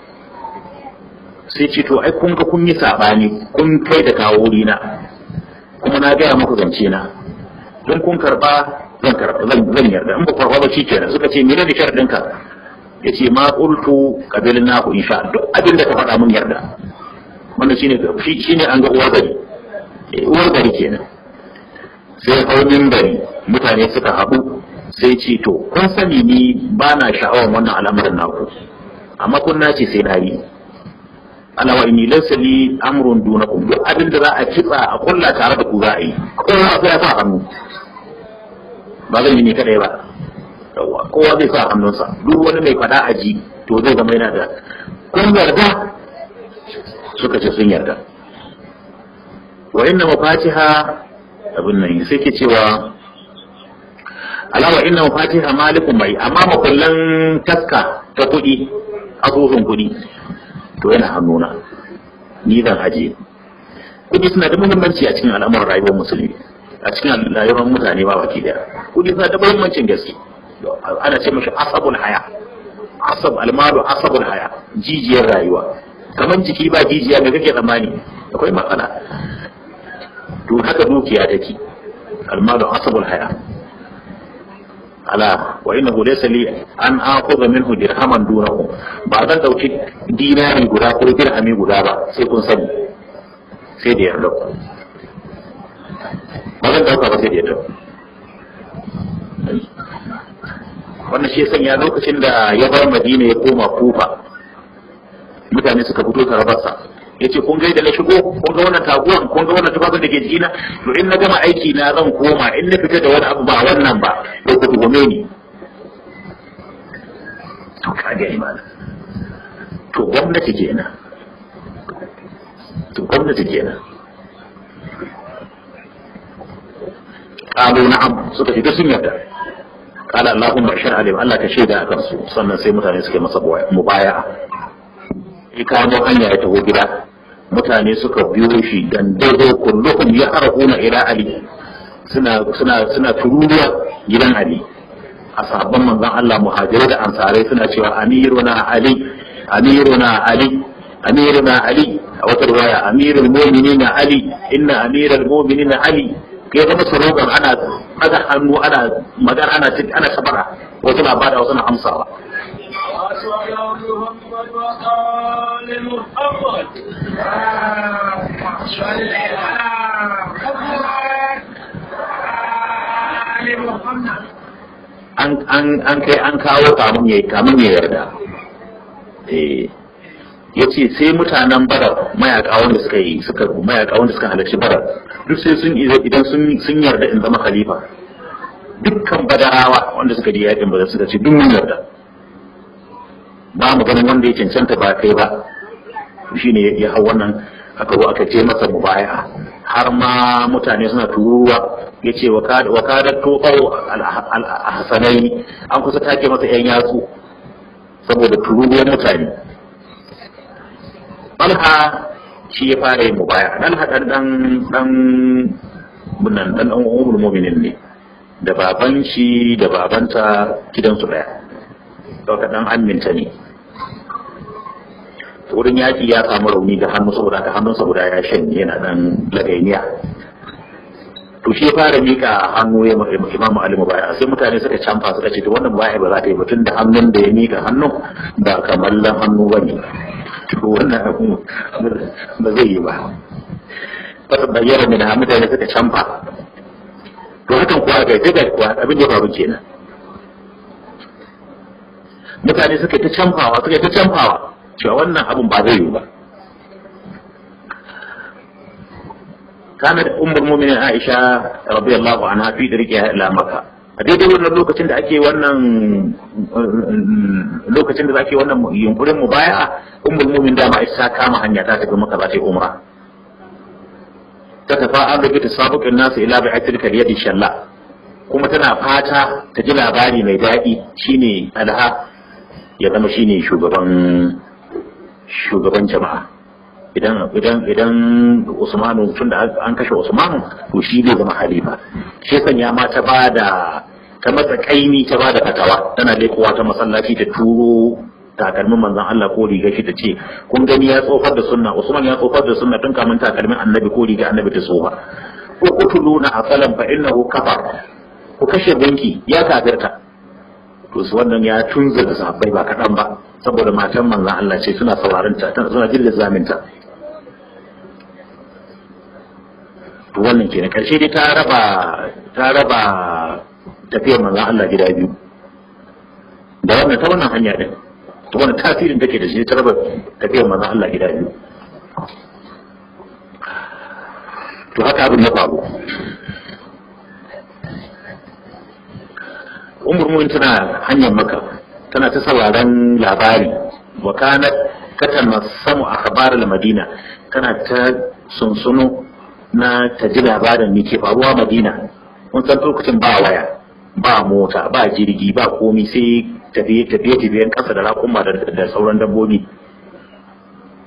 Speaker 1: Sai ce to ai kun ga kun yi sabani, kun kai da kawo wuri na, kuma na gaya muku zance na, don kun karba zan karba zan yarda, in ba karba ba shikenan. Suka ce menene da sharadin ka? Yace ma qultu qabilna ku insha duk abin da ka faɗa mun yarda. Wannan shine shine an ga uwar gari, uwar gari kenan. Sai hau minbari mutane suka haɗu, sai ce to kun sani ni ba na sha'awar wannan al'amarin naku, amma kun nace sai na yi. Ala wa inni laysa li amrun dunakum, duk abin da za a kitsa a kulla tare da ku za a yi, kowa sai ya sa hannu, ba zan yi ni kadai ba. Yawa kowa zai sa hannunsa, duk wani mai fada a ji to zai zama yana da. Kun yarda? Suka ce sun yarda. Wa inna mafatiha abin nan sai ke cewa alawa inna mafatiha malikun bai, amma makullan taska ta kuɗi, asusun kuɗi to yana hannuna ni zan ajiye. Kuɗi suna da muhimmanci a cikin al'amuran rayuwar musulmi, a cikin rayuwar mutane ba baki daya. Kuɗi suna da muhimmancin gaske, ana ce mashi asabul haya, asab almalu asabul haya, jijiyar rayuwa. Kamar jiki ba jijiya da kake tsammani akwai matsala. To haka dukiya take, almalu asabul haya. Ala wa innahu laysa li an akhudha minhu dirhaman dunahu, ba zan dauki dinari guda ko dirhami guda ba sai kun sani, sai da yarda ba zan dauka ba sai da yarda. Wannan shi sanya lokacin da ya bar Madina ya koma Kufa, mutane suka fito tarabarsa, ya ce kun gaida na shigo, kun ga wannan taguwan, kun ga wannan tufafin da ke jikina, to in na gama aiki na zan koma, in na fita da wani abu ba wannan ba to ku tuhume ni. To kaga imana, to gwamnati kenan, to gwamnati kenan. Qalu na'am, suka fita sun yarda. Qala Allahumma ashhadu alim, Allah ka shaida akan su. Sannan sai mutane suka masa mubaya'a. Ya kamo hanya ya taho gida, mutane suka biyo shi dan daidai kulluhum ya arhuna ila Ali, suna suna suna tururuwa gidan Ali. Ashabban manzon Allah muhajirai da ansarai suna cewa amiruna Ali, amiruna Ali, amiruna Ali. A wata riwaya amirul mu'minina Ali, inna amiral mu'minina Ali. Kai da masa roƙon ana daga hannu ana magana ana ana sabara, wasu na bada wasu na amsawa. An kai an kawo kamun ya kamun ya yarda. Eh, ya ce sai mutanen Badar mayaka wanda suka yi suka mayaka wanda suka halarci Badar duk sai sun idan sun sun yarda in zama khalifa. Dukkan Badarawa wanda suka ji yakin Badar suka ce duk mun yarda, ba mu ganin wanda ya cancanta ba kai ba. Shine ya hau wannan aka zo aka ce masa mubaya'a, har ma mutane suna turuwa. Ya ce wa kadar tokau al-hasanai, an kusa take masa yan yatsu saboda turuwar mutane. Talha shi ya fara yin mubaya, dan hadan dan dan bunan dan ummul mu'minin ne, da baban shi da babanta gidansu daya, daga dan aminta ne. Wurin yaki ya samu rauni da hannu, saboda ka hannunsa guda ya shanye, yana dan lagainiya. To shi ya fara mika hannu ya Imam Ali mubaya, sai mutane suka canfa suka ce to wannan baya ba za ta yi ba, tun da hannun da ya mika hannu ba kamallan hannu bane. To wannan abu ba zai yi ba. Fata bayyana min ha mutane suka canfa. To hakan kuwa ga daga kuwa abin da faru kenan. Mutane suka ta canfawa suka ta canfawa cewa wannan abin ba zai yi ba. Kana da ummul mu'minin Aisha radiyallahu anha fi dariqiha ila Makkah. A daidai wannan lokacin da ake wannan lokacin da ake wannan yunkurin mubaya'a, ummul mu'min dama isa kama hanya ta tafi Makka za ta yi umra. Ta tafi an rubuta sabuqin nasu ila bai'atil kaliyati shalla, kuma tana fata ta ji labari mai daɗi shine Alha ya zama shine shugaban shugaban jama'a. Idan idan idan Usmanu, tun da an kashe Usmanu, to shi zai zama halifa. Shi sanya ma ta bada ta matsa kaimi ta bada fatawa, tana lekowa ta masallaci ta turo takalmin manzon Allah ko riga shi ta ce kun gani ya tsofar da sunna, Usman ya tsofar da sunna tun kamun takalmin annabi ko riga annabi ta tsofa. Ko kutuluna asalan fa innahu kafar, ku kashe banki ya kafirta. To su wannan ya tunza da sahabbai ba kaɗan ba, saboda matan manzon Allah ce suna sauraron ta, suna jin zaminta. To wannan kenan karshe dai ta raba ta raba tafiyar manzon Allah gida biyu da wannan ta wannan hanya din, to wannan tasirin take da shi ta raba tafiyar manzon Allah gida biyu. To haka abin ya faru. Ummul mu'minin tana hanyar Makka, tana ta sauraron labari, wa kanat tatanassamu akhbar al-Madina, tana ta sunsuno na ta ji labarin me ke faruwa Madina. Mun san lokacin ba waya, ba mota, ba jirgi, ba komi, sai tafiye tafiye tafiyen kasa da raƙuma da sauran dabbobi.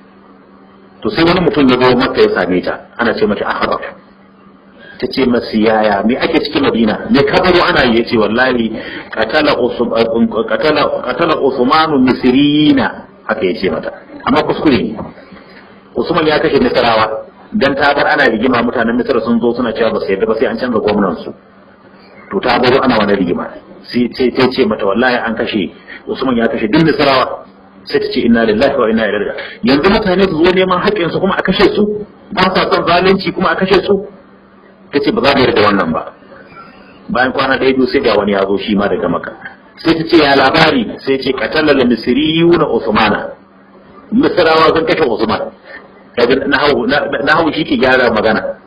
Speaker 1: to sai wani mutum ya zo Makka ya same ta, ana ce mata Akhbar. Ta ce masa yaya me ake cikin Madina, me kabaro ana yi? Yace wallahi qatala qatala qatala Usman Misrina, haka yace mata, amma kuskure. Usman ya kashe Misrawa dan ta bar ana rigima, mutanen Misra sun zo suna cewa ba su yarda ba sai an canza gwamnan su, to ta baro ana wani rigima. Sai sai ce mata wallahi an kashe Usman, ya kashe duk Misrawa. Sai ta ce inna lillahi wa inna ilaihi raji'un. Yanzu mutane su zo neman haƙƙin su kuma a kashe su, ba sa son zalunci kuma a kashe su. Ta ce ba za mu yarda wannan ba. Bayan kwana ɗaya biyu sai ga wani ya zo shi ma daga Makka. Sai ta ce ya labari? Sai ce qatala al-misriyuna Usmana, Misrawa sun kashe Usman. Kaga nahawu nahawu shi ke gyara magana.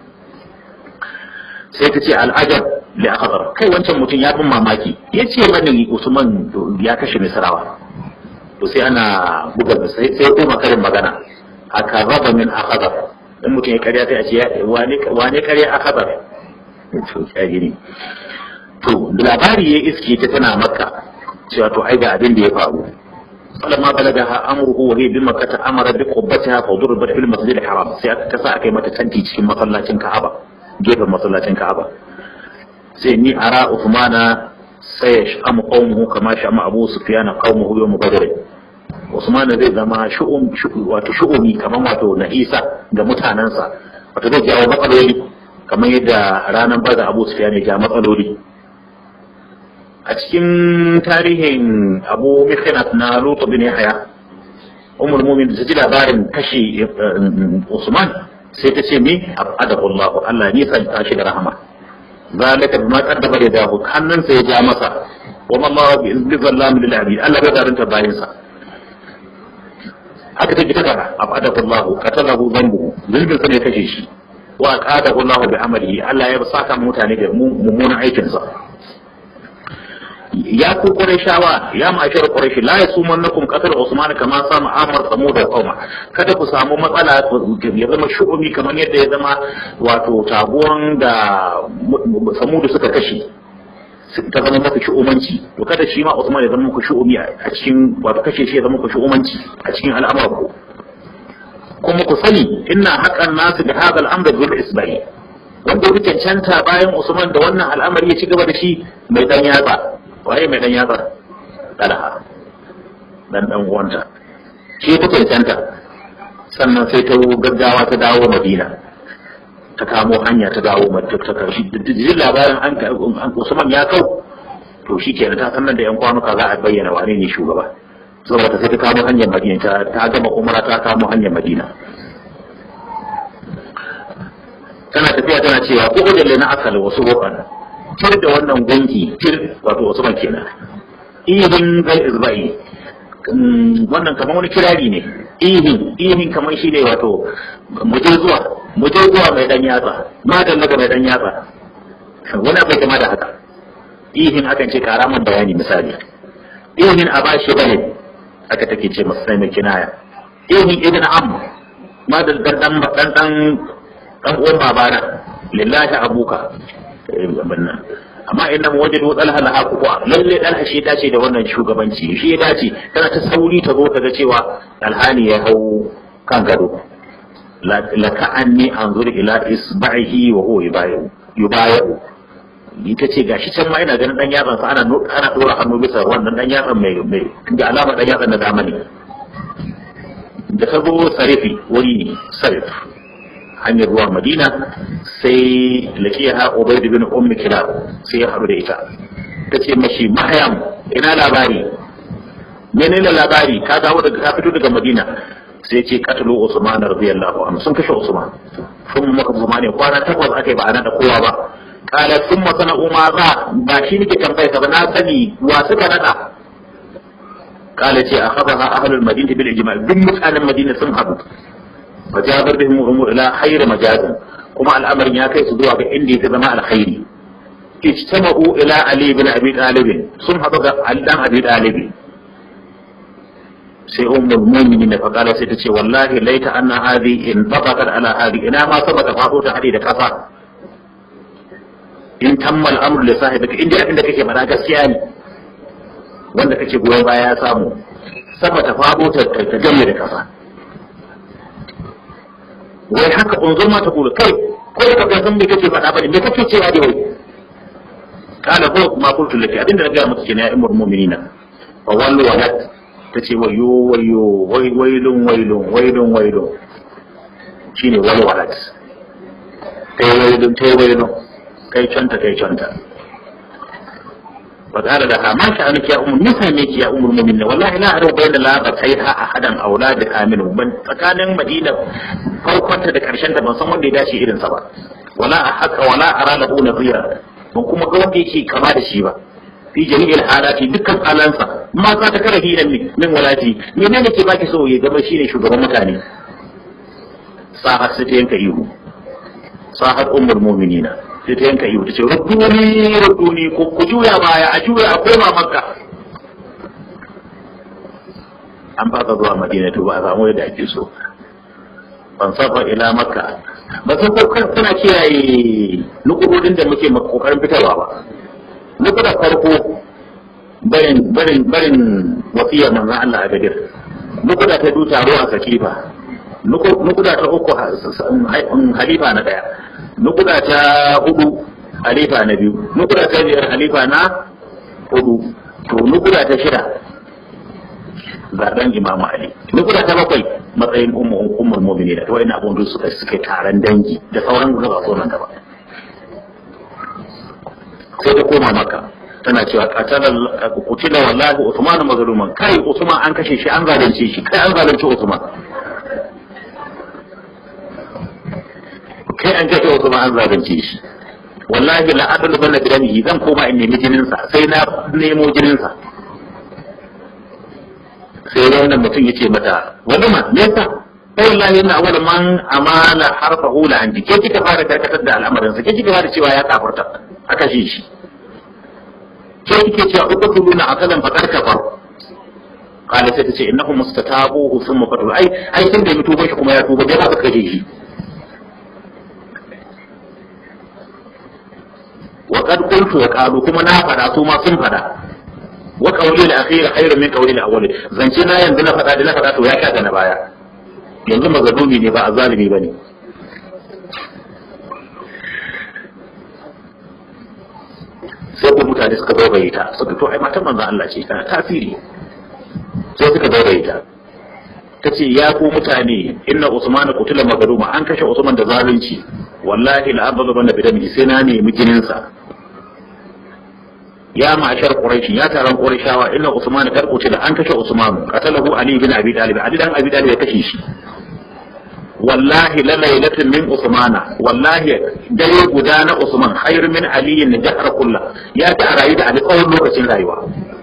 Speaker 1: Sai ta ce al'ajab li Akhbar, kai wancan mutum ya bin mamaki, yace mani Usman ya kashe Misrawa. To sai ana buga sai sai kuma karin magana, aka raba min Akhbar, in mutum ya karya sai a ce wane wane karya Akhbar. To sai gini to labari ya iske ta tana Makka cewa to ai ga abin da ya faru. فلما بلغها امره وهي بمكة امر بقبتها فضربت في المسجد الحرام. sai ta sa akai mata tanti cikin masallacin Ka'aba, gefen masallacin Ka'aba. sai ni ara Uthmana sayash'amu qaumuhu kama sha'ama Abu Sufyan qaumuhu yawm Badr. Usman zai zama shu'um wato shu'umi kaman wato na'isa ga mutanansa, wato zai jawo matsaloli kamar yadda ranar Badr Abu Sufyan ya ja matsaloli. A cikin tarihin Abu Mikhnat na Lut bin Yahya, Ummul Mu'minin ta ji labarin kashe Usman, sai ta ce me abadahu Allah, Allah ne san tashi da rahama. Zalika bima qaddama yadahu, hannunsa ya ja masa. Wa ma Allah bi izni zallamin lil abid, Allah bai zarunta bayinsa. Haka take ta abadahu Allah, qatalahu dhanbuhu, zulmin sa ne kashe shi. Wa qadahu Allah bi amalihi, Allah ya saka mutane da mummunan aikinsa. Ya ku Qurayshawa, ya ma'ashar Quraysh, la yasumannakum qatl Usman kama sama Amr Samud da qauma. Kada ku samu matsala ya zama shu'umi kamar yadda ya zama wato tabuwan da Samud suka kashe, ta zama maka shu'umanci. To kada shi ma Usman ya zama maka shu'umi a cikin wato kashe shi ya zama maka shu'umanci a cikin al'amuran ku. Kuma ku sani inna haqqan nasu da hadha al-amr bil isba'i. Wanda ya cancanta bayan Usman da wannan al'amari ya ci gaba da shi mai dan yatsa. Waye mai dan yatsa? Talha, dan dan uwanta. Shi ta cancanta. Sannan sai ta gaggawa ta dawo Madina, ta kamo hanya ta dawo Madina ta karshe. Jin labarin an Usman ya kau, to shi kenan ta sannan da yan kwanuka za a bayyana wane ne shugaba. Saboda sai ta kamo hanyar Madina, ta gama umara ta kamo hanyar Madina. Tana tafiya tana cewa ko da na akala wasu roƙan. Tir da wannan gunki, tir wato wasu kenan. Ihin zai izba'i, wannan kamar wani kirari ne. Ihin, ihin kamar shi ne wato muje zuwa, muje zuwa mai dan yatsa, madan daga mai dan yatsa. Wani abu kama da haka. Ihin akan ce karaman bayani misali. Ihin a bashi bane, aka take ce masu sai mai kinaya. Ihin ibn am, madan dan dan dan dan uwan babana, lillahi abuka. Amma inda mu wajen Talha la hakuwa, lalle Talha shi dace da wannan shugabanci, shi ya dace. Tana ta sauri ta zo ta ga cewa alhani ya hau kan gado. La ka'anni anzur ila isba'ihi wa huwa yubayu yubayu. Ita ce gashi can ma ina ganin dan yatsan sa ana ana dora hannu bisa wannan dan yatsan mai mai ga alama dan yatsan na zamani. Da ta zo sarifi wuri ne sarif hanyar ruwan Madina, sai lakiya Ubayd bin Ummi Kilab sai ya haɗu da ita. Ta ce mashi mahayam, ina labari? Menene labari? Ka dawo daga ka fito daga Madina. Sai ce qatlu Usman radiyallahu anhu, sun kashe Usman. Sun maka Usman ne kwana takwas akai ba a da kowa ba. Kala sun masana umara, ba shi nake tambaye ka ba, na sani wa suka nada. Kala ce akhadha ahlul madinati bil ijma', duk mutanen Madina sun haɗu. فجابر بهم الامور الى خير مجاز، كما الامر يا كيس زوا ga inda yake zama alkhairi. Ijtama'u ila Ali bin Abi Talib, sun haɗu ga Ali dan Abi Talib. Sai ummul mu'minin fa kala sai ta ce wallahi laita anna hadi in tabaqat ala hadi, ina ma sabata fado ta hadi da kasa. In tammal amru li sahibika, inda abin da kake fara gaskiya ne, wanda kake goyon baya ya samu, sabata fado ta ta gamme da kasa. wai haka unzur ma ta kula kai ko da ka san me kake faɗa ba ne me kake cewa dai wai kana ko ma kuntu laki abinda na ga maka kenan ya ummul mu'minina fa wallu walad tace wayo wayo wai wailun wailun wailun wailun shine wal walad kai wailun kai wailun kai canta kai canta فقال لها ما شأنك يا أم نسميك يا أم المؤمنين والله لا أرى بين لا بتيها أحدا أولادها منه من فكان مدينة فوقت ذكرشن ده بنصمم دي داشي إذن سبا ولا أحد ولا أرى له نظيرا من كم قوم يجي كما دشيبا في جميع الحالات دكان ألانسا ما كان تكره من ولاتي من أين كباك سوي قبل شيء شو قبل مكاني صاحت ستين كيوم صاحت أم المؤمنين sai ta yanka yi ta ce ruduni ruduni ko ku juya baya a juya a koma makka an faka zuwa madina to ba a samu yadda ake so ban safa ila makka ba san ko kana kiyaye nukudodin da muke kokarin fitarwa ba nukuda farko barin barin barin wasiyar manzon Allah a gadir nukuda ta du taro a sakifa nukuda ta uku halifa na daya nukuda ta hudu halifa na biyu nukuda ta biyar halifa na hudu to nukuda ta shida zaben imamu ali nukuda ta bakwai matsayin ummu ummul mu'minin to ina abun da suka suka taron dangi da sauran gaba so nan gaba sai ta koma maka tana cewa qatala qutila wallahi usman mazluman kai usman an kashe shi an zalunce shi kai an zalunce usman kai an kashe wasu ma an zalunce shi wallahi la adal bana bidani zan koma in nemi jinin sa sai na nemo jinin sa sai wannan mutum yace mata wani ma me yasa kai wallahi ina awwal man amala harfa ula andi ke kika fara karkatar da al'amarin sa ke kika fara cewa ya kafarta aka shi shi ke kike cewa ukutuluna akalan fakar kafar qala sai tace innahum mustatabu thumma fatu ai ai kin da mutuba shi kuma ya tuba dai ba ka kaje shi وقد قلت وقالوا كما نا فدا su ma sun fada wa qawli al-akhir khairun min qawli al-awwal zance na yanzu na fada da na fada to ya kaga na baya yanzu mazalumi ne ba azalimi bane sai ku mutane suka zogaye ta suka to ai matan manzo Allah ce tana tasiri sai suka zogaye ta tace ya ku mutane inna usman qutila mazluma an kashe usman da zalunci wallahi la'abdu bana bidami sai na nemi jinin sa ya ma'ashar quraish ya taron qurayshawa inna usman kar qutila an kashe usman qatalahu ali bin abi talib ali dan abi talib ya kashe shi wallahi la laylatin min usmana wallahi dare guda na usman khairu min ali ne jahra kullu ya ta rayu da ali tsawon lokacin rayuwa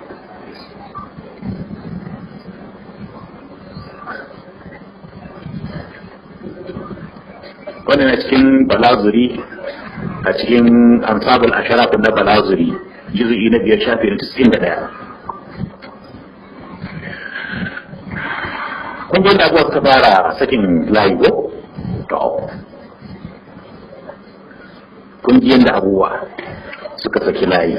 Speaker 1: wannan a cikin balazuri a cikin ansabul asharaf na balazuri juz'i na biyar shafi na tis'in da ɗaya kun ji da abuwa suka fara sakin layi ko to kun ji yadda abubuwa suka saki layi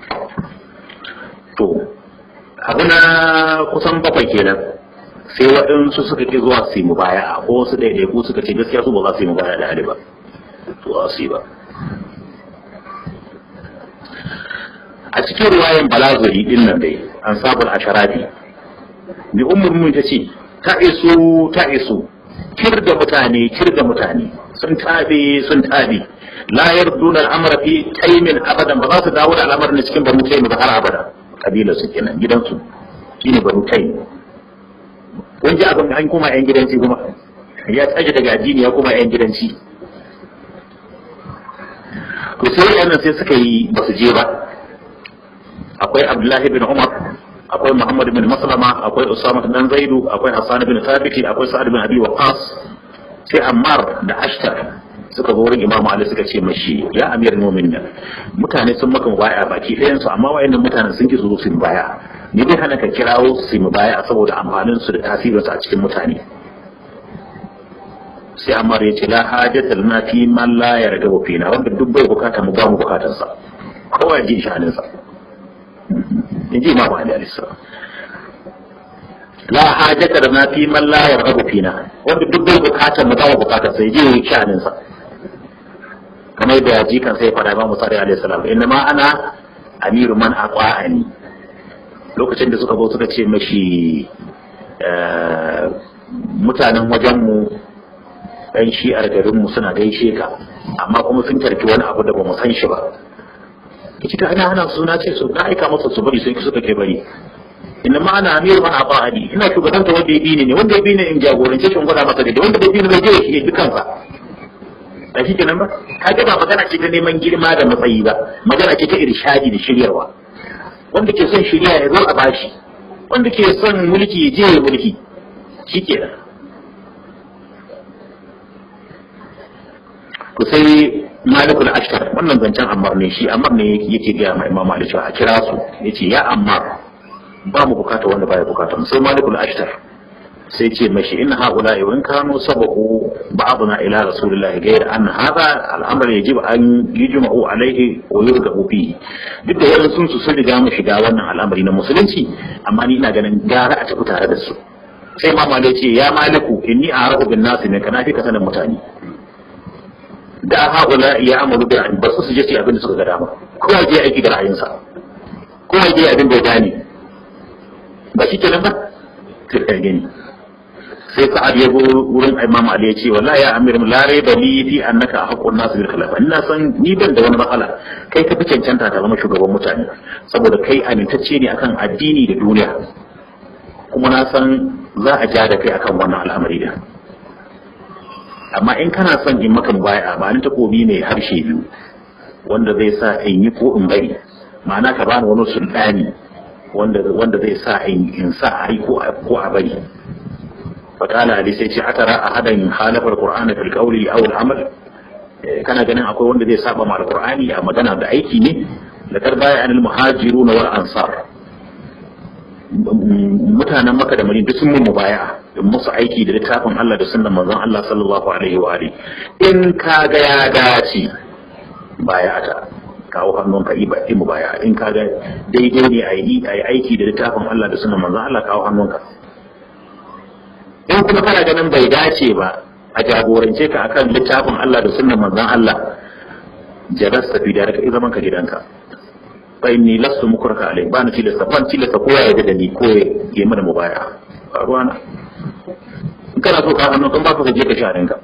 Speaker 1: to abu na kusan bakwai kenan sai waɗansu suka ke zuwa su yi mubaya ko wasu ɗaiɗaiku suka ce gaskiya su ba za su yi mubaya da Ali ba to za su yi ba a cikin ruwayan balazuri din nan dai an sabul asharafi bi ummul mu'minin ta ce ta isu ta isu kir da mutane kir da mutane sun tabe sun tabe la yarduna al-amra fi taymin abadan ba za su dawo da al'amarin cikin banu taym ba har abada kabila su kenan gidansu shine banu taym wanda abin an kuma yan gidanci kuma ya tsaje daga addini ya kuma yan gidanci to sai wannan sai suka yi ba su je ba akwai Abdullahi bin Umar akwai Muhammad bin Maslama akwai Usama bin Zaidu akwai Hassan bin Thabit akwai Sa'ad bin Abi Waqqas sai Ammar da Ashtar suka zo wurin Imam Ali suka ce mashi ya Amirul Mu'minin mutane sun maka mubaya baki ɗayan su amma wayannan mutanen sun ki su zo su mubaya ni dai hana ka kirawo su mubaya saboda amfanin su da tasirin su a cikin mutane sai Ammar ya ce la hajata lana fi man la yarda fina wanda duk bai bukata mu ba mu bukatar sa kawai ji shanin sa in ji Imam Ali alaihi salam la hajata da na fi man la yarghabu fina, wanda duk bai bukatar mu ba bukatar sai je yi shanin sa, kamar da yaji kan sai fada Imam Sadiq alaihi salam, inna ma ana amiru man aqwa'ani. Lokacin da suka zo suka ce mashi mutanen wajenmu ɗan shi'ar garinmu suna gaishe ka, amma kuma sun tarki wani abu da ba mu san shi ba. Kici ta ana hana suna ce su na aika masa su bari sai suka ke bari. Inna ma ana amiru man aqwa'ani, ina shugabanta wanda ya bi ne wanda ya bi ne in jagorance shi in gwada masa da wanda bai bi ne bai je shi ya bi kansa. Ba shi kenan ba, kaga ba magana ce ta neman girma da matsayi ba, magana ce ta irshadi da shiryarwa. Wanda ke son shirya ya zo a bashi, wanda ke son mulki ya je ya mulki, shi kenan. Ku sai Malikul Ashtar, wannan zancen Ammar ne, shi Ammar ne yake gaya ma Imam Malik a kira su, yace ya Ammar ba mu bukata wanda baya bukata, sai Malikul Ashtar sai ce mashi in haula in kanu sabaku ba'duna ila rasulillah ghayr an hadha al-amr yajib an yujma'u alayhi wa yurga'u fihi. Duk da yawan sun su sun riga mu shiga wannan al'amari na musulunci, amma ni ina ganin gara a tafi tare da su. Sai ma malai ce ya Maliku inni a'rafu bin nas min kana fi kasanan mutane, da haula ya amalu da ba su je su abin da suka ga dama, kowa je aiki da ra'ayinsa, kowa je abin da ya gane, ba shi kenan ba sai ka gani. Sai Sa'ad ya go wurin Imam Ali ya ce wallahi ya amir la raiba li fi annaka haqqun nas bil khilafa, ina san ni ban da wani matsala, kai ka fi cancanta ta zama shugaban mutane saboda kai amintacce ne akan addini da duniya, kuma na san za a ja da kai akan wannan al'amari da. Amma in kana son in maka bai'a ba ni takobi mai harshe biyu wanda zai sa in yi ko in bari, ma'ana ka bani wani sultani wanda wanda zai sa in in sa a yi ko a bari. فقال علي سيتي أترى أحدا خالف القرآن في القول أو العمل؟ كان ganin akwai wanda zai saba ma alqur'ani a magana da aiki ne. Da karbaya anil muhajirun wal ansar, mutanen Makka da Madina duk sun mu mubaya'a in musu aiki da littafin Allah da sunnan manzon Allah sallallahu alaihi wa alihi. In ka ga ya dace bayata kawo hannun ka iba in mubaya'a, in ka ga daidai ne ayi aiki da littafin Allah da sunnan manzon Allah kawo hannunka. In kuma kana ganin bai dace ba a jagorance ka akan littafin Allah da sunnan manzon Allah, jarasta fi da ka zaman ka gidanka. Fa inni lastu mukraka alai, ba ni tilasta ban tilasta kowa ya da ni ko ya mana mubaya. Faruwa na in kana so ka hannu kan ba ka je ka sha ranka.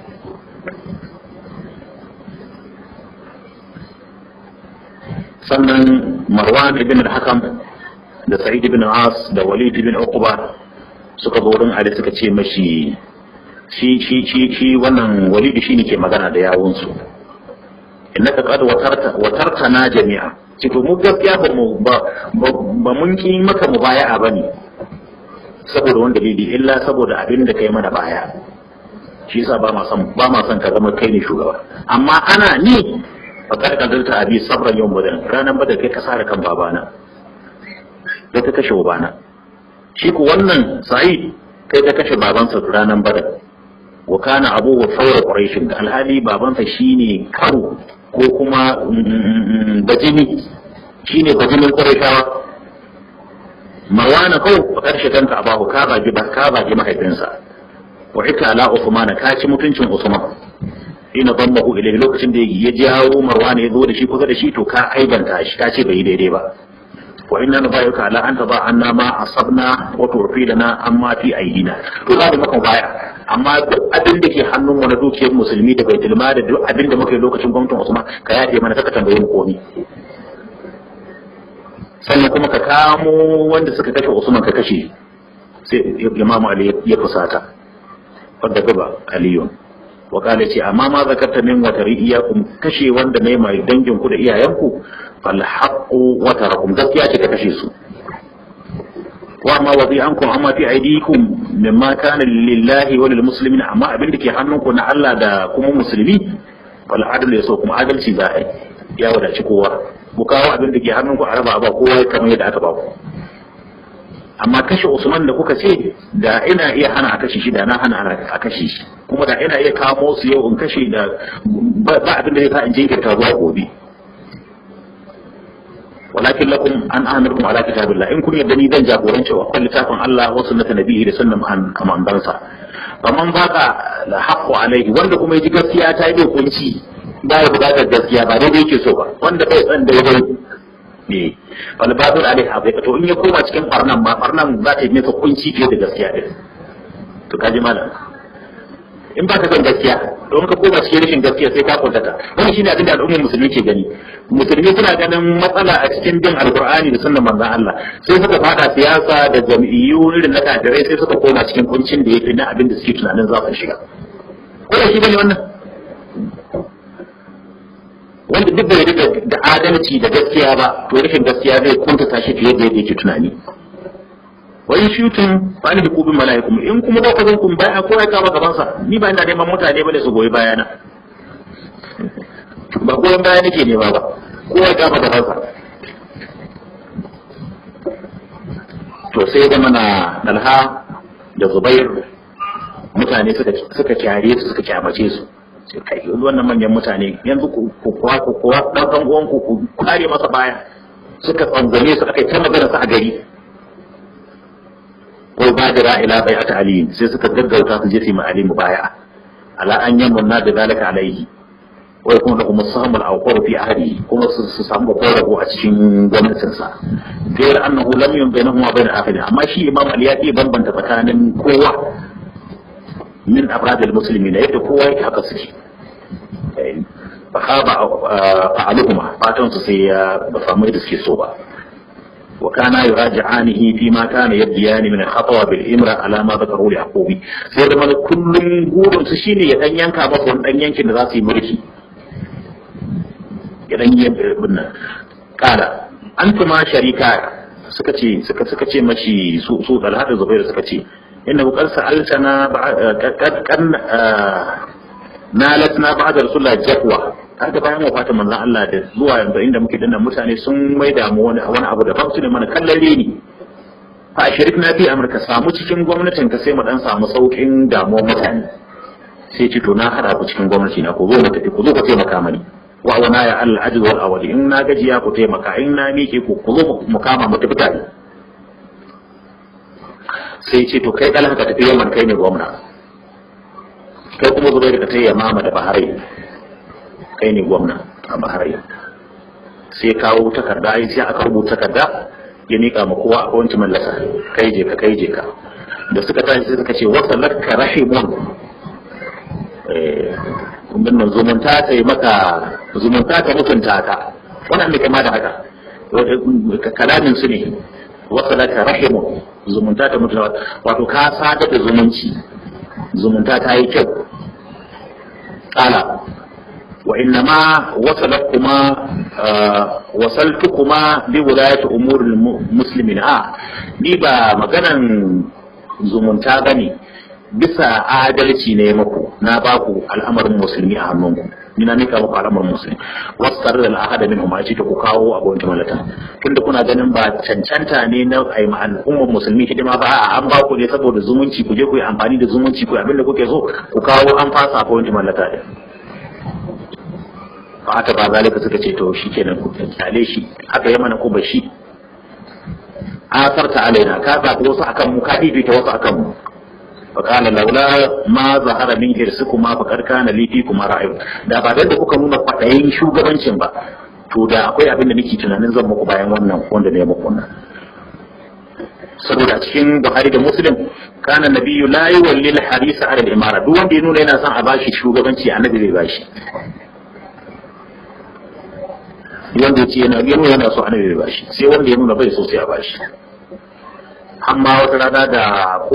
Speaker 1: Sannan Marwan ibn al-Hakam da Sa'id ibn As da Walid ibn Uqba suka zo wurin Ali suka ce mashi shi shi shi shi wannan Walidi shine ke magana da yawun su, innaka qad watarta watartana jami'a, ce to mu gaskiya ba mu ba ba mun ki maka mubaya'a bane saboda wanda dalili illa saboda abin da kai mana baya, shi yasa ba ma son ba ma son ka zama kai ne shugaba. Amma ana ni fa kada ka dalta abi sabran yawm badal, ranan badal kai ka sare kan babana, kai ka kashe babana. Shi ku wannan Sa'id kai ta kashe babansa ranar Badar, wa kana abuhu fawra Quraysh, da alhali babansa shine karo ko kuma bajini, shine bajinin Qurayshawa. Marwana kau ba karshe kanka abahu ka baji ba ka baji mahaifinsa, wa ita ala Uthman ka ci mutuncin Usman. Ina bambahu ilai, lokacin da ya jawo Marwana ya zo da shi kusa da shi to ka aibanta shi, ka ce bai daidai ba. Wa inna nubayuka ala an taba anna ma asabna wa turfi lana amma fi aidina, to za mu maka baya, amma duk abin da ke hannun mu na dukiyar musulmi da baitul mal da duk abin da muke lokacin gwamnatin Usman ka yafe mana, kaka tambaye mu komai. Sannan kuma ka kamo wanda suka kashe Usman ka kashe. Sai Imam Ali ya fusata, wadda gaba Aliyun wa kala ce amma ma zakarta min wa tariyakum, kashe wanda ne mai dangin ku da iyayenku, fal haqqu wa tarakum, gaskiya ce ka kashe su. Wa ma wadi'ankum amma fi aydikum mimma kana lillahi wa lil muslimin, amma abin da ke hannunku na Allah da kuma musulmi, wal adlu yaso, kuma adalci za a yi, ya wadaci kowa. Ku kawo abin da ke hannunku a raba ba kowa kamar yadda aka ba ku. Amma kashe Usman da kuka ce, da ina iya hana a kashe shi da na hana a kashe shi, kuma da ina iya kamo su yau in kashe da ba abin da zai sa in jinkirta zuwa gobe. walakin lakum an amirkum ala kitabillah in kun yadda ni zan jagoranci wa kan littafin Allah wa sunnati nabiyyi da sunnan an kamandansa faman baka la haqqu alaihi wanda kuma yaji gaskiya ta yi kunci ba ya bukatar gaskiya ba dai yake so ba wanda bai san da yake ne wal batil alaihi haqiqa to in ya koma cikin farnan ma farnan za ta yi masa kunci fiye da gaskiya din to kaji malam in ba ka san gaskiya don ka koma cikin rashin gaskiya sai ka kuntata wannan shine abin da al'ummar musulmi ke gani musulmi suna ganin matsala a cikin bin alqur'ani da sunnan manzon Allah sai suka fada siyasa da jam'iyyu irin na kafirai sai suka koma cikin kuncin da yake na abin da suke tunanin za su shiga ko da shi bane wannan wanda duk bai rika da adalci da gaskiya ba to rashin gaskiya zai kuntata shi fiye da yadda yake tunani wai shutun ba ni hukubin mala'ikum in kuma ba ku zan kun baya ko ya kama gaban sa ni ba ina neman mutane bane su goyi bayana ba goyon baya nake nema ba ko ya kama gaban sa to sai da mana Dalha da Zubair mutane suka suka kyare su suka kyamace su sai kai wannan manyan mutane yanzu ku ku kuwa ku kuwa dan dan uwan ku ku kare masa baya suka tsangwame su aka yi ta magana sa a gari ko badira ila bai'at ali sai suka gaggauta su je su ma ali mubaya'a ala an yamunna da zalika alaihi wa yakun lahum as-sahm al-awqar fi ahli kuma su samu korabo a cikin gwamnatin sa dai annahu lam yun bainahum wa bain akhir amma shi imam ali ya iya bambanta tsakanin kowa min afrad al-muslimin yadda kowa yake haka suke fa khaba fa'aluhuma fatan su sai ya ba samu da suke so ba وكان يراجعانه فيما كان يبديان من الخطوة بالإمرة على ما ذكره ليعقوب سيدا من كل نقول سشيني يدن ينكا بطن أن ينكي نراسي ملكي يدن يبنا قال أنتما شريكا سكتي سكتي مشي سوء سوء الهاتف الزبير سكتي إنه قد سألتنا قد كان نالتنا بعد رسول الله جهوة haka bayan wafatin manzon Allah da zuwa yanzu inda muke dinnan mutane sun maida mu wani wani abu da ba su ne mana kallalle ne fa shirik na fi amurka samu cikin gwamnatin ka sai mu dan samu saukin damuwar mutane sai ci to na hada ku cikin gwamnati na ku zo mu tafi ku zo ku taimaka mani wa wana ya al ajr wal awli in na gajiya ku taimaka in na miƙe ku ku zo mu kama mu tafi tare sai ce to kai kalan ka tafi Yaman kai ne gwamna kai kuma Zubairu ka tayi Yamama da Bahrain kai ne gwamna a Bahrain sai kawo takarda ai sai aka rubuta takarda ya mika ma kowa a wancan mallaka kai je ka kai je ka da suka tashi sai suka ce wasa lakka rahimun eh kun nan zumunta ta yi maka zumunta ta mutunta ka wannan ne kama da haka kalamin su ne wasa lakka rahimun zumunta ta mutunta wato ka sadar da zumunci zumunta ta yi kyau kala وإنما وصلتكما آه وصلتكما بولاية أمور المسلمين آه ديبا مغانا زمنتا بني بسا آدلتي نيمكو ناباكو الأمر المسلمي أهمكو nina nika muku al'amuran musulmi wasu tare da al'ahada min huma ce ta ku kawo abuwan jimalata tunda kuna ganin ba cancanta ne na ai ma al'ummar musulmi hidima ba a an ba ku ne saboda zumunci ku je ku yi amfani da zumunci ku abin da kuke so ku kawo an fasa abuwan jimalata din fa aka ba zalika suka ce to shikenan ku kyale shi aka yi mana ku ba shi asarta alaina ka ba wasu akan mu ka bibita wasu akan mu fa kana laula ma zahara min hirsikuma fa kad kana li fikuma ra'ayu da ba da kuka nuna kwadayin shugabancin ba to da akwai abin da nake tunanin zan muku bayan wannan wanda ne muku wannan saboda cikin Buhari da Muslim kana nabiyyu la yuwalli al-harisa ala al-imara duk wanda ya nuna yana son a bashi shugabanci annabi bai bashi wanda ce yana gano yana so annabi bai bashi sai wanda ya nuna bai so sai a bashi amma wata rana da ko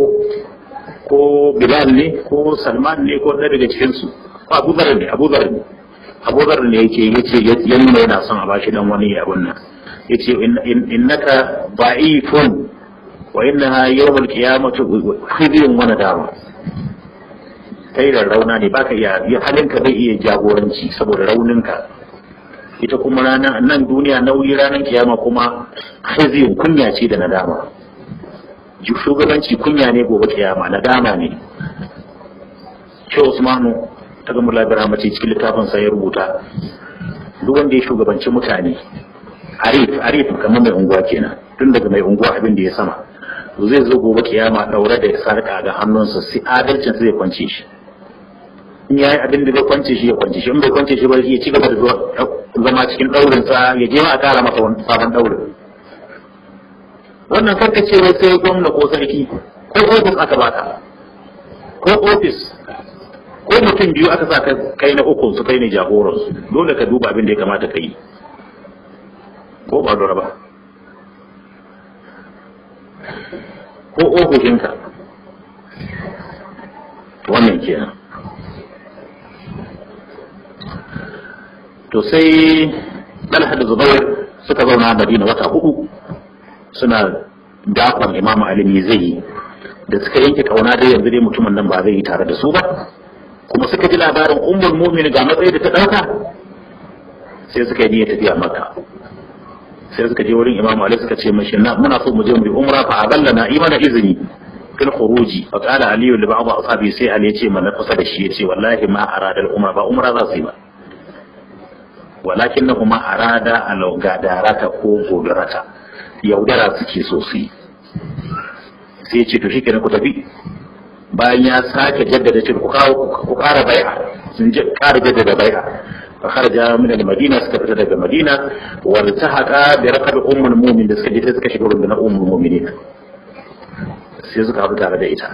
Speaker 1: ko Bilal ne ko Salman ne ko ɗaya daga cikin su Abu Dharr ne Abu Dharr ne Abu Dharr ne yake yace ya nuna yana son a bashi dan wani abun nan yace innaka da'ifun wa innaha yawm al-qiyamati khizyun wa nadama kai da rauna ne baka iya halinka bai iya jagoranci saboda rauninka ita kuma ranar nan duniya nauyi ranar kiyama kuma khizyun kunya ce da nadama shugabanci kunya ne gobe kiyama nadama ne shi Usmanu ta ga mulabir Ahmad cikin littafin sa ya rubuta duk wanda ya shugabanci mutane arif arif kamar mai unguwa kenan, tun daga mai unguwa abin da ya sama to zai zo gobe kiyama daure da sarka ga hannunsa, sai adalcin zai kwance shi. In yayi abin da zai kwance shi ya kwance shi, in bai kwance shi ba ya ci gaba da zama cikin daurin sa, ya je ma a kara masa wani sabon daurin. Wannan karka ce wai sai gwamna ko sarki ko ofis aka baka, ko ofis ko mutum biyu aka sa kai na uku su kai ne jagoransu, dole ka duba abin da ya kamata ka yi, ko ba lura ba, ko ofishinka. Wannan kenan. To sai Talha da Zubair suka zauna a Madina wata uku suna dakon Imam Ali ne zai yi, da suka yanke kauna dai yanzu dai mutumin nan ba zai yi tare da su ba, kuma suka ji labarin Ummul Mu'minin ga matsayi da ta dauka, sai suka yi niyyar tafiya Makka. Sai suka je wurin Imam Ali suka ce mashi na muna so mu je mu yi umra fa aballana imana izini fil khuruji, fa qala Ali li ba'd ashabi, sai Ali ya ce mana kusa da shi ya ce wallahi ma arada al umra, ba umra za su yi ba, walakin kuma arada al gadarata ko godarata, yaudara suke so su yi. Sai ya ce to shikenan ku tafi. Bayan ya sake jaddada ce ku kawo ku kara bai'a, sun kara jaddada bai'a. فخرج من المدينة سكبت daga Madina والتحق بركب أم المؤمن, da suka je suka shiga rundunar Ummul Mu'minin sai suka haɗu tare da ita.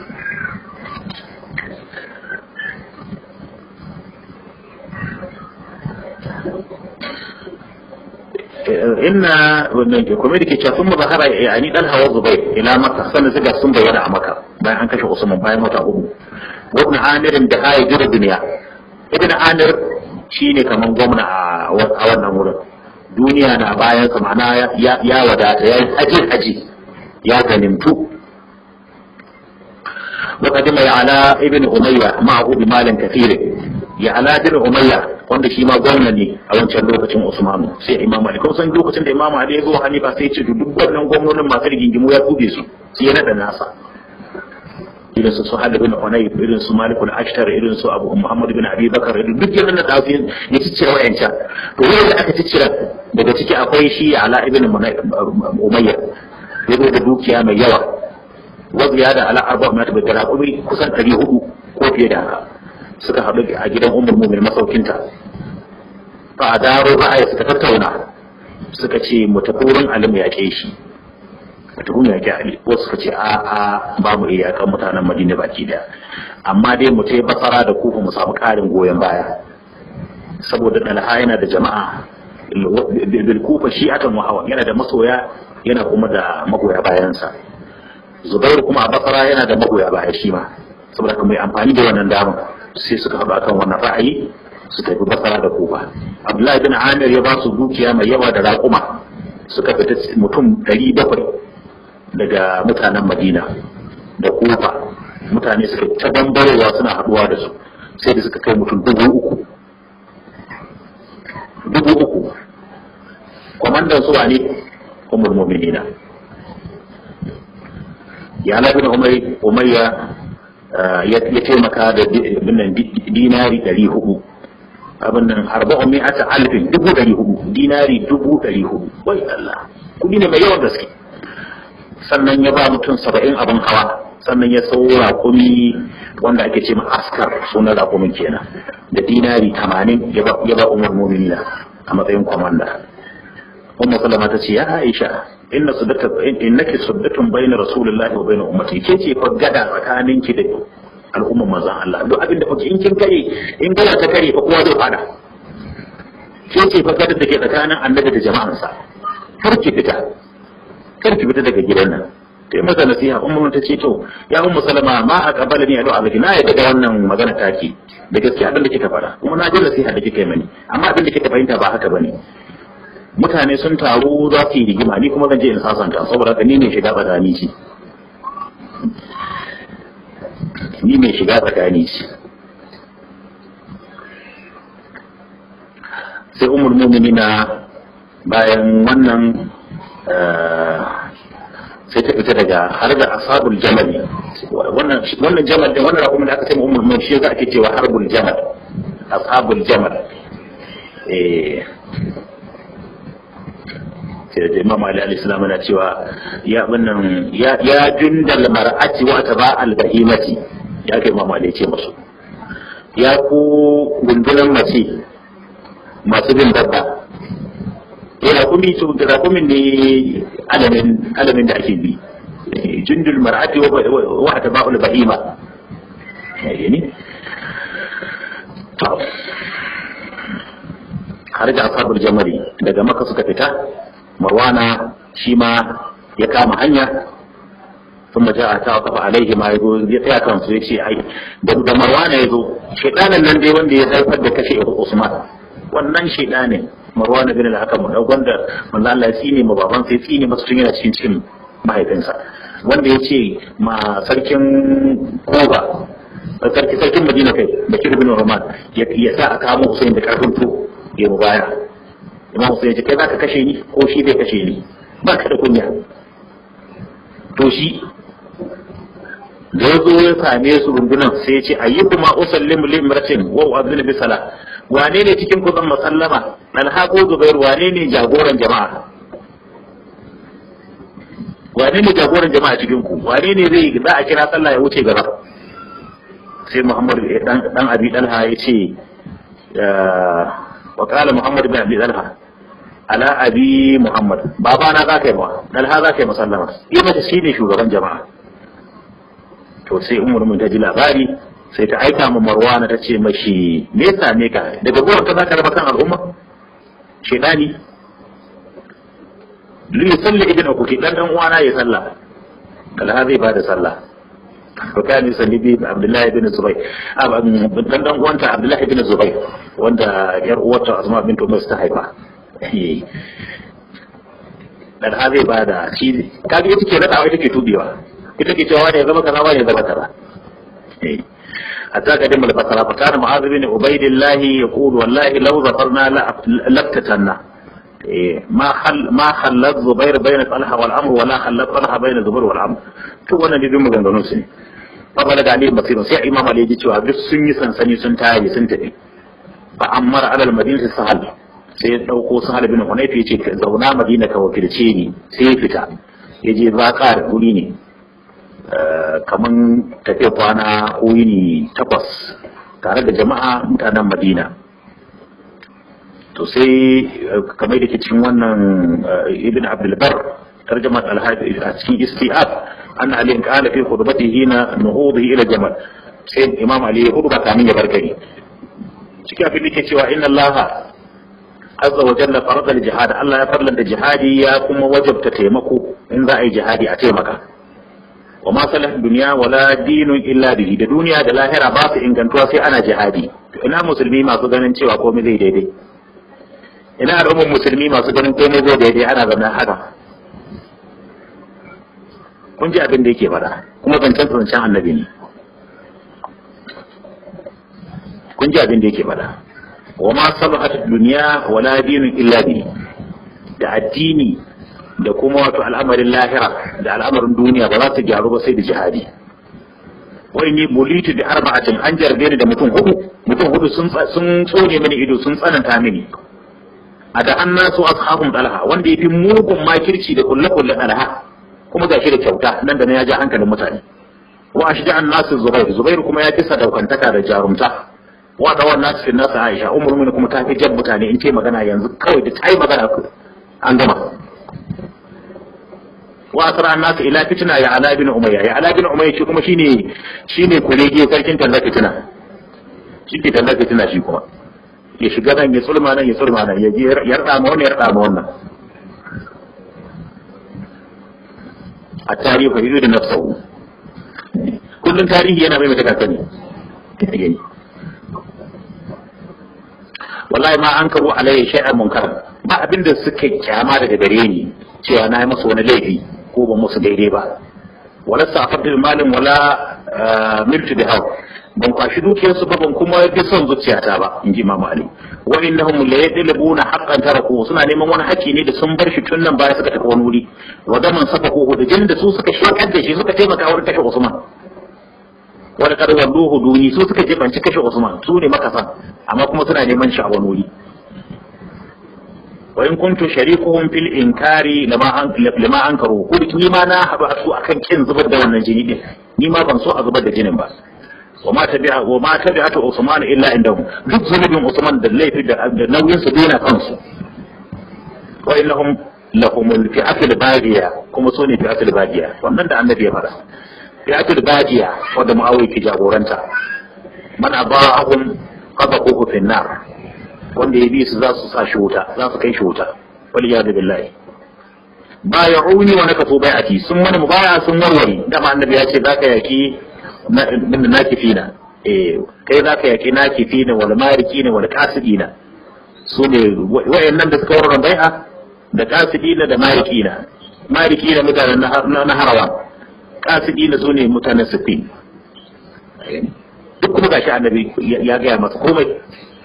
Speaker 1: inna wannan ke kuma dake cewa sun muzahara yani dan hawa Zubair ila Makka, sannan suka sun bayyana a Makka bayan an kashe Usman bayan wata uku. Ibn Amir da hayi jira duniya, Ibn Amir shine kaman gwamna a wannan wurin, duniya na bayan sa, ma'ana ya wadata, ya yi haji haji ya ganimtu. wa qadima ya ala ibn Umayya ma'ahu bi malin kathir, ya ala ibn Umayya wanda shi ma gwamna ne a wancan lokacin Usman. Sai Imam Ali, kuma san lokacin da Imam Ali ya zo Hanifa sai ya ce duk wannan gwamnonin masu rigingimu ya tube su, sai ya nada nasa, irin su Suhail bin Hunayf, irin su Malik al-Ashtar, irin su Abu Muhammad bin Abi Bakar, duk yana da tafiyar ya ciccire wayancan. To wanda aka ciccire daga ciki akwai shi Ala ibn Umayya, ya zo da dukiya mai yawa, wa ziyada ala arba ma ta bidara kubi kusan ɗari hudu ko fiye da haka. Suka haɗu a gidan Ummul Mu'minin masaukinta, fa daro ra'ayi suka tattauna, suka ce mu tafi wurin alim ya ke shi, mutum ya Ali, wasu suka ce a a ba mu iya kan mutanen Madina baki daya, amma dai mu tai Basra da Kufa mu samu karin goyon baya, saboda Talha yana da jama'a bil Kufa shi akan muhawa, yana da masoya yana kuma da magoya bayansa. Zubair kuma a Basra yana da magoya baya shi ma, saboda kuma amfani da wannan damar sai suka haɗu akan wannan ra'ayi su tafi Basra da Kufa. Abdullahi bin Amir ya ba su dukiya mai yawa da raƙuma, suka fita mutum ɗari bakwai daga mutanen Madina da Kufa. Mutane suka ta bambarewa suna haduwa da su, sai da suka kai mutum dubu uku dubu uku kwamandan su ne Ummul Mu'minina. Ya Ala bin Umayya ya taimaka da dinari ɗari hudu, abin nan arba'un mi'ata alfin, dubu ɗari hudu, dinari dubu ɗari hudu. Wai Allah, kudi ne mai yawan gaske. Sannan ya ba mutum saba'in abin hawa, sannan ya sau raƙumi wanda ake ce ma askar, sunan raƙumin kenan, da dinari tamanin ya ba Ummul Mu'minina a matsayin kwamanda. Ummu Salama ta ce ya Aisha, inna suddata innaki suddatun bayna Rasulillahi wa bayna ummati, ke ce fa gada tsakaninki da al'umman manzon Allah. Duk abin da kuke in kin kare, in gada ta kare fa kowa zai fada. Ke ce fa gada da ke tsakanin Annabi da jama'ansa. Har ki fita. Kar ki fita daga gidan nan. Ta yi masa nasiha, ummu ta ce to ya Ummu Salama ma a kabala ni a do'a baki, na yadda da wannan magana take, da gaskiya abin da kika fara, kuma na ji nasiha da kika yi mani, amma abin da kika fahimta ba haka bane. Mutane sun taru za su yi rigima, ni kuma zan je in sasanta, saboda haka ni ne shiga tsakani ci ni mai shiga tsakani ci sai Ummul Mu'minina bayan wannan sai ta fita daga har da ashabul jamal. Wannan wannan jamal da wannan rakumin da aka ce Ummul Mu'minin shi za a ke cewa harbul jamal, ashabul jamal. eh Imam Ali alayhi salam yana cewa ya wannan ya ya dindal mar'ati wa taba al-bahimati, ya kai Imam Ali ce musu ya ku gundunan mace masu bin dabba, yana kumi to da kumin ne alamin alamin da ake bi, jundul mar'ati wa taba al-bahima yani to har da ashabul jamali daga Makka suka fita. Marwana shi ma ya kama hanya, ثم جاء تعطف عليه ما يقول ya kan su yace ai da Marwana yazo shedanan nan dai wanda ya zarfar da kashe Usman, wannan shedanin Marwana bin al-Hakam wanda manzo Allah ya tsine ma baban sai tsine masa tun yana cikin cikin mahaifinsa, wanda yace ma sarkin Kuba sarki sarkin Madina kai Bakir bin Umar ya sa aka kamo Hussein da karfin to ya mubaya. Imam Hussein ya ce kai za ka kashe ni ko shi zai kashe ni, ba ka da kunya. To shi da ya zo ya same su rundunan sai ya ce ayyuku ma usallimu limratin wa u'adhinu bi salah, wane ne cikin ku zan masallama alhaqu Zubair, wane ne jagoran jama'a, wane ne jagoran jama'a cikin ku, wane ne zai za a kira sallah ya wuce gaba. Sai Muhammad dan dan Abi Dalha ya ce wa qala Muhammad bin Abi Dalha ala abi Muhammad, baba na za ka yi ma Dalha za ka yi masallama, yi mata shi ne shugaban jama'a. To sai Umar mun ta ji labari sai ta aika ma Marwana ta ce mashi me yasa ne ka daga gurin ka za ka raba kan al'umma shedani li yusalli ibn akuki dan dan uwana ya salla, Dalha zai bada sallah. To kai ne salli bi Abdullahi bin Zubair dan dan uwanta Abdullahi bin Zubair wanda yar uwarta Asma bint Umar ta haifa. Dan zai bada shi kaga ita ke nadawa ita ke tubewa, ita ke cewa ne zama kaza ba ne zama kaza. hatta kadima al-basra fa kana Mu'adh bin Ubaydillah yaqulu wallahi law zafarna laftatanna ma khal ma khallat Zubair bayna Talha wal Amr wala khallat Talha bayna Zubair wal Amr. To wannan dai dun maganganun su ne. Babala da Ali Basir sai Imam Ali ya ce wa duk sun yi sansani sun tare sun tafi. Fa ammara ala al-madinati sahal, sai ya dauko Sahal bin Hunayf ya ce zauna Madina ka wakilce ni, sai ya fita ya je Zaqar guri ne kaman tafiya kwana wuni takwas tare da jama'a mutanen Madina. To sai kamar da ke cikin wannan Ibn Abdul Barr tarjama al-Hafiz a cikin Istiab an Ali qala fi khutbatihi hina nuhudihi ila Jamal, sai Imam Ali ya khutba kamin ya barkari cikin abin da ke cewa inna Allah azza wa jalla farada al-jihad, Allah ya farlanta jihadi ya kuma wajabta taimako in za a yi jihadi a taimaka. Wa ma salah dunya wala dinun illa bihi, da duniya da lahira ba su ingantuwa sai ana jihadi. Ina musulmi masu ganin cewa komai zai daidai, ina al'ummar musulmi masu ganin komai zai daidai ana zama haka. Kun ji abin da yake faɗa, kuma zancen zancen annabi ne. Kun ji abin da yake faɗa. Wa ma salahat dunya wala dinun illa bihi, da addini da kuma wato al'amarin lahira da al'amarin duniya ba za su gyaru ba sai da jihadi. Wai ni bulitu da arba'atin, an jarbe ni da mutum hudu, mutum hudu sun sun tsone mini ido, sun tsananta mini. A da an nasu ashabun Talha, wanda yafi mugun makirci da kulle kulle Talha, kuma gashi da kyauta nan da na ya ja hankalin mutane. Wa ashja an nasu Zubair, Zubair kuma ya fi sadaukantaka da jarumta. Wa da wannan nasu nasu Aisha, Ummul Mu'minin kuma ta fi jan mutane in ce magana yanzu kawai da ta yi magana an gama. Wa asra an-nas ila fitna ya Ala bin Umayya, ya Ala bin Umayya shi kuma shine shine kurege sarkin talla fitina, shi ke talla fitina shi kuma ya shiga nan ya sulma nan ya sulma nan ya je ya rada ma wannan ya rada ma wannan. A tarihi fa yudu nafsuhu, kullun tarihi yana mai mata kakani. Wallahi ma an karu alayhi shay'an munkar, ba abinda suka kyama daga gare ni cewa na yi masa wani laifi ko ba musu daidai ba. Wala sa'afatu malin wala miltu da hau, ban kwashi dukiyarsu ba ban kuma bi son zuciyata ba, in ji Imam Ali. Wa innahum la yadlibuna haqqan taraku, suna neman wani haƙƙi ne da sun bar shi tun nan baya suka tafi wani wuri. Wa zaman safaku da jin da su suka shakar da shi suka taimaka wurin kashe Usman. Wani karwar duhu duni su suka jefanci kashe Usman, su ne makasan, amma kuma suna neman shi a wani wuri. wa in kuntu sharikuhum fil inkari lama an lama ankaru ko ni ma na haɗu a su akan kin zubar da wannan jini din ni ma ban so a zubar da jinin ba wa ma tabi'a wa ma tabi'atu Usman illa indahum duk zunubin Usman da laifi da nauyin su dena kansu wa innahum lahumul fi'atul baghiya kuma so ne fi'atul baghiya wannan da annabi ya fara fi'atul baghiya wanda Muawiya ke jagoranta man aba'ahum qadaquhu fi nar wanda ya bi su za su sa shi wuta za su kai shi wuta wal iyad billahi bay'uni wa nakafu bai'ati sun mana mubaya sun warware dama annabi ya ce zaka yaki min nakifina eh kai zaka yaki nakifina wal marikina wal qasidina sune wayannan da suka warware bai'a da qasidina da marikina marikina mutanen na harawa qasidina sune mutanen sufin duk kuma gashi annabi ya ga masa komai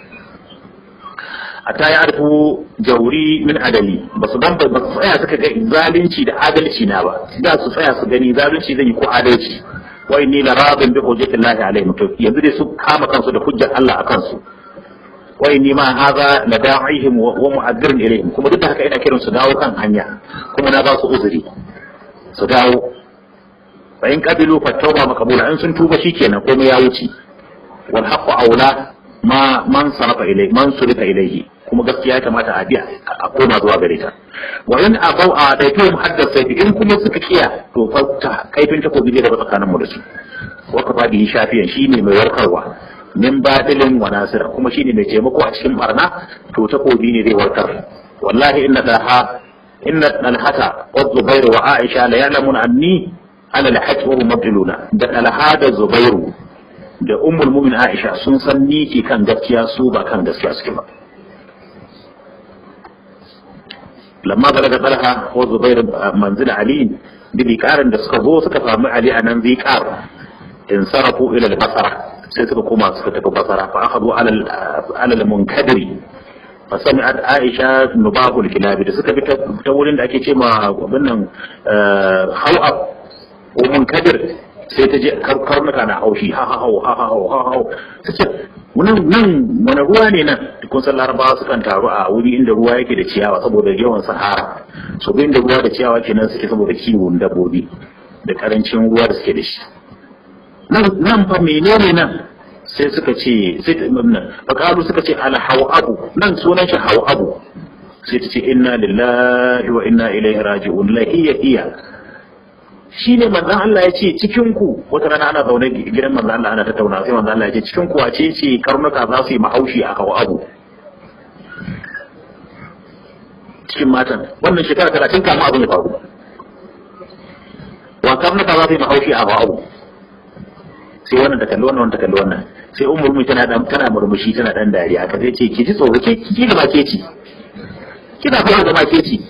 Speaker 1: hatta ya arfu jauri min adali ba su dan ba su tsaya suka ga zalunci da adalci na ba da su tsaya su gani zalunci zan yi ko adalci wa inni la radin bi hujjatillahi alaihim to yanzu dai su kama kansu da hujjar Allah akan su wa inni ma hadha la da'ihim wa mu'addirin ilaihim kuma duk da haka ina kiran su dawo kan hanya kuma na ba su uzuri su dawo fa in qabilu fa tawba maqbula in sun tuba shikenan komai ya wuce wal haqqu aula ma man sarafa ilai man surifa ilaihi kuma gaskiya ya kamata a biya a koma zuwa gare ta wa in abau a daitu muhaddasa in kuma suka kiya to fa kaifin takobi ne daga tsakanin mu da su wa ka fadi shafiyan shine mai warkarwa min badilin wa nasira kuma shine mai taimako a cikin barna to takobi ne zai warkar wallahi inna daha inna alhata wa zubair wa aisha la ya'lamun anni ana alhaq wa mabdiluna da alhada zubairu da ummul mu'min aisha sun san ni ke kan gaskiya su ba kan gaskiya suke ba lamma balaga talha wa zubair manzil ali bi karan da suka zo suka samu ali anan zai kar in sarafu ila al-basra sai suka koma suka tafi basra fa akhadhu ala ala al-munkadiri fa sami'at aisha nubahul kilabi da suka bi ta wurin da ake ce ma wannan hawab ko munkadir sai ta je karnuka na haushi ha ha ha ha ha ha ta ce nan nan wani ruwa ne nan kun san larabawa sukan taru a wuri inda ruwa yake da ciyawa saboda yawan sahara so inda ruwa da ciyawa kenan suke saboda kiwon dabbobi da karancin ruwa da suke da shi nan nan fa menene nan sai suka ce sai nan fakalu suka ce al hawabu nan sunan shi hawabu sai ta ce inna lillahi wa inna ilaihi raji'un la hiya hiya shi ne manzan Allah ya ce cikin ku wata rana ana zaune gidan manzan Allah ana tattauna sai manzan Allah ya ce cikin ku wace ce karnuka za su yi mahaushi a kawo abu cikin matan wannan shekara talatin kama abin ya faru wa karnuka za su yi mahaushi a kawo abu sai wannan ta kalli wannan wannan ta kalli wannan sai umar mu tana dan tana murmushi tana dan dariya ka sai ce ki ji tsoro ke ki da ba ke ci kina fara da ba ke ci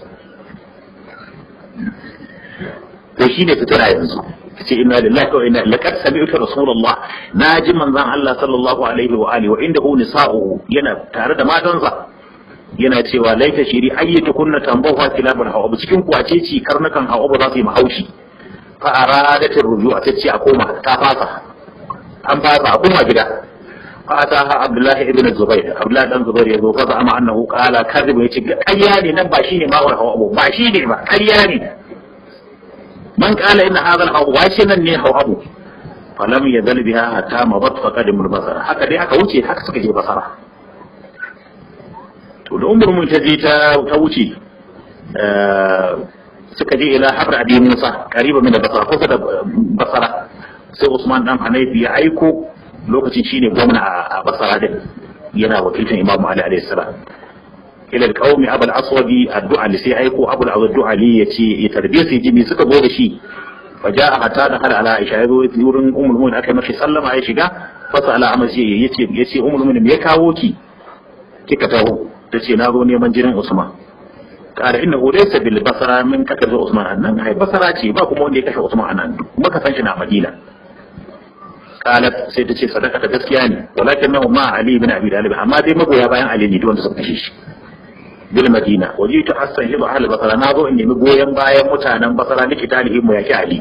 Speaker 1: to shine fitina yanzu ce inna lillahi wa inna ilaihi laqad sami'tu rasulullah naji manzon Allah sallallahu alaihi wa alihi wa indahu nisa'u yana tare da matansa yana cewa laita shiri ayyatu kunna tambawa kilabul hawa cikin kwace ci karnukan hawa ba za su yi mahaushi fa aradatir ruju'a tace a koma ta fasa an fasa a koma gida fa ataha abdullahi ibn zubair abdullahi dan zubair yazo kaza amma annahu qala kadhiba yace ƙarya ne nan ba shine mawar hawa ba shine ba ƙarya ne من قال إن هذا الحوض واشنا ني حوض فلم يزل بها حتى مضت فقدم البصر حتى دي aka wuce haka suka je basara to da umar mun ta je ta wuce suka je ila habr abi musa kariba min basara ko da basara sai usman dan hanafi ya aiko lokacin shine gwamna a basara din yana wakilin imam ali alayhi salam ila alqawmi abul aswadi addu'a li sai aiko abul addu'a li yace ya tarbiye su jimi suka zo da shi fa jaa hatta da hal ala aisha yazo wurin ummul mu'minin aka mashi sallama ya shiga fa sala amaji yace yace ummul mu'minin me ya kawo ki kika taho tace na zo neman jinin usman qala innahu laysa bil basra min katar usman annan ai basra ce ba kuma wanda ya kashe usman anan kuma ka san shi na madina qalat sai tace sadaka ta gaskiya ne walakin nahu ma ali ibn abi talib amma dai magoya bayan ali ne wanda suka kashe shi bil madina wajitu hasan hiba ahli basra na zo in nemi goyen bayan mutanen basra nake talibin mu yake ali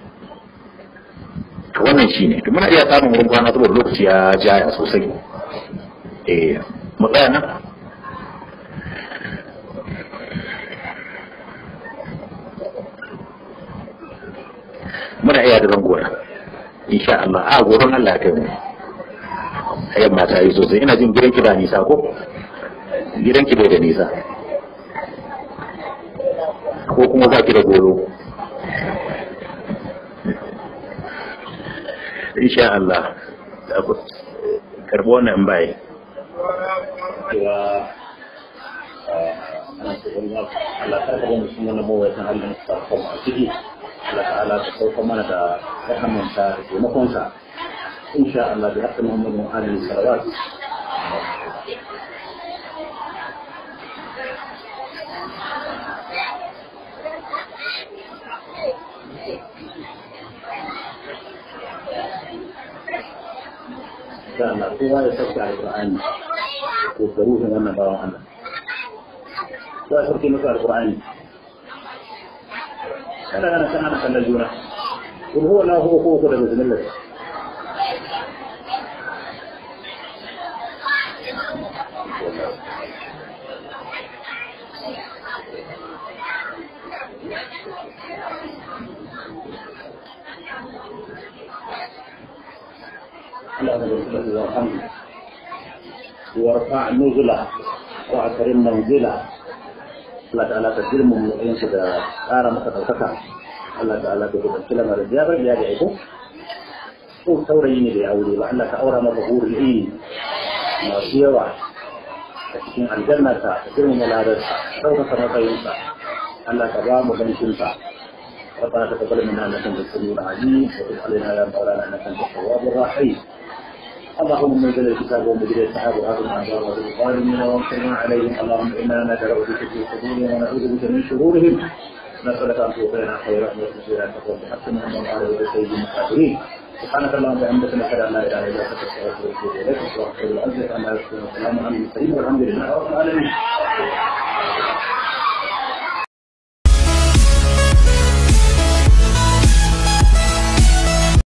Speaker 1: to wannan shine to muna iya samun wurin kwana saboda lokaci ya jaya sosai eh mu tsaya nan muna iya da zangona insha Allah a goron Allah ya kai mu ayan mata yi sosai ina jin gidanki da nisa ko gidanki bai da nisa ko kuma ba ki da goro insha Allah karbi wannan bai cewa Allah ta karbi mutum wannan mawai kan Allah ta kuma a ciki Allah ta'ala ta sauka mana da rahamansa da taimakonsa insha Allah bi haqqi Muhammadin wa alihi salawat insha Allah kowa ya sauka alqur'ani ko garuhin wannan bawan Allah kowa ya sauke masa alqur'ani kada kana san ana kallon juna kun huwa la huwa ko da bismillah ورفع نزله واعترم منزله Allah ta'ala ta girma mu ɗayan shi da ƙara masa ɗaukaka Allah ta'ala ta gudanci lamarin ya bar ya da aiko ko saurayi ne da ya aure ba Allah ta aura masa hurul ilmi masu yawa a cikin aljanna ta ta girma maladarsa ɗaukaka matsayinsa Allah ta ba mu bankinsa ربنا تقبل منا انك انت السميع العليم وتب علينا يا مولانا انك انت التواب الرحيم اللهم منزل الكتاب ومجري السحاب وهذا الاعذار والظالمين وانصرنا عليهم اللهم انا ندعو بك في صدورهم ونعوذ بك من شرورهم نسالك ان توفينا خيرا وتسيرا تقوم بحقنا من على يد سيد المكافرين سبحانك اللهم وبحمدك نشهد ان لا اله الا انت نستغفرك ونتوب اليك واغفر لنا ان لا يكون سلام على المرسلين والحمد لله رب العالمين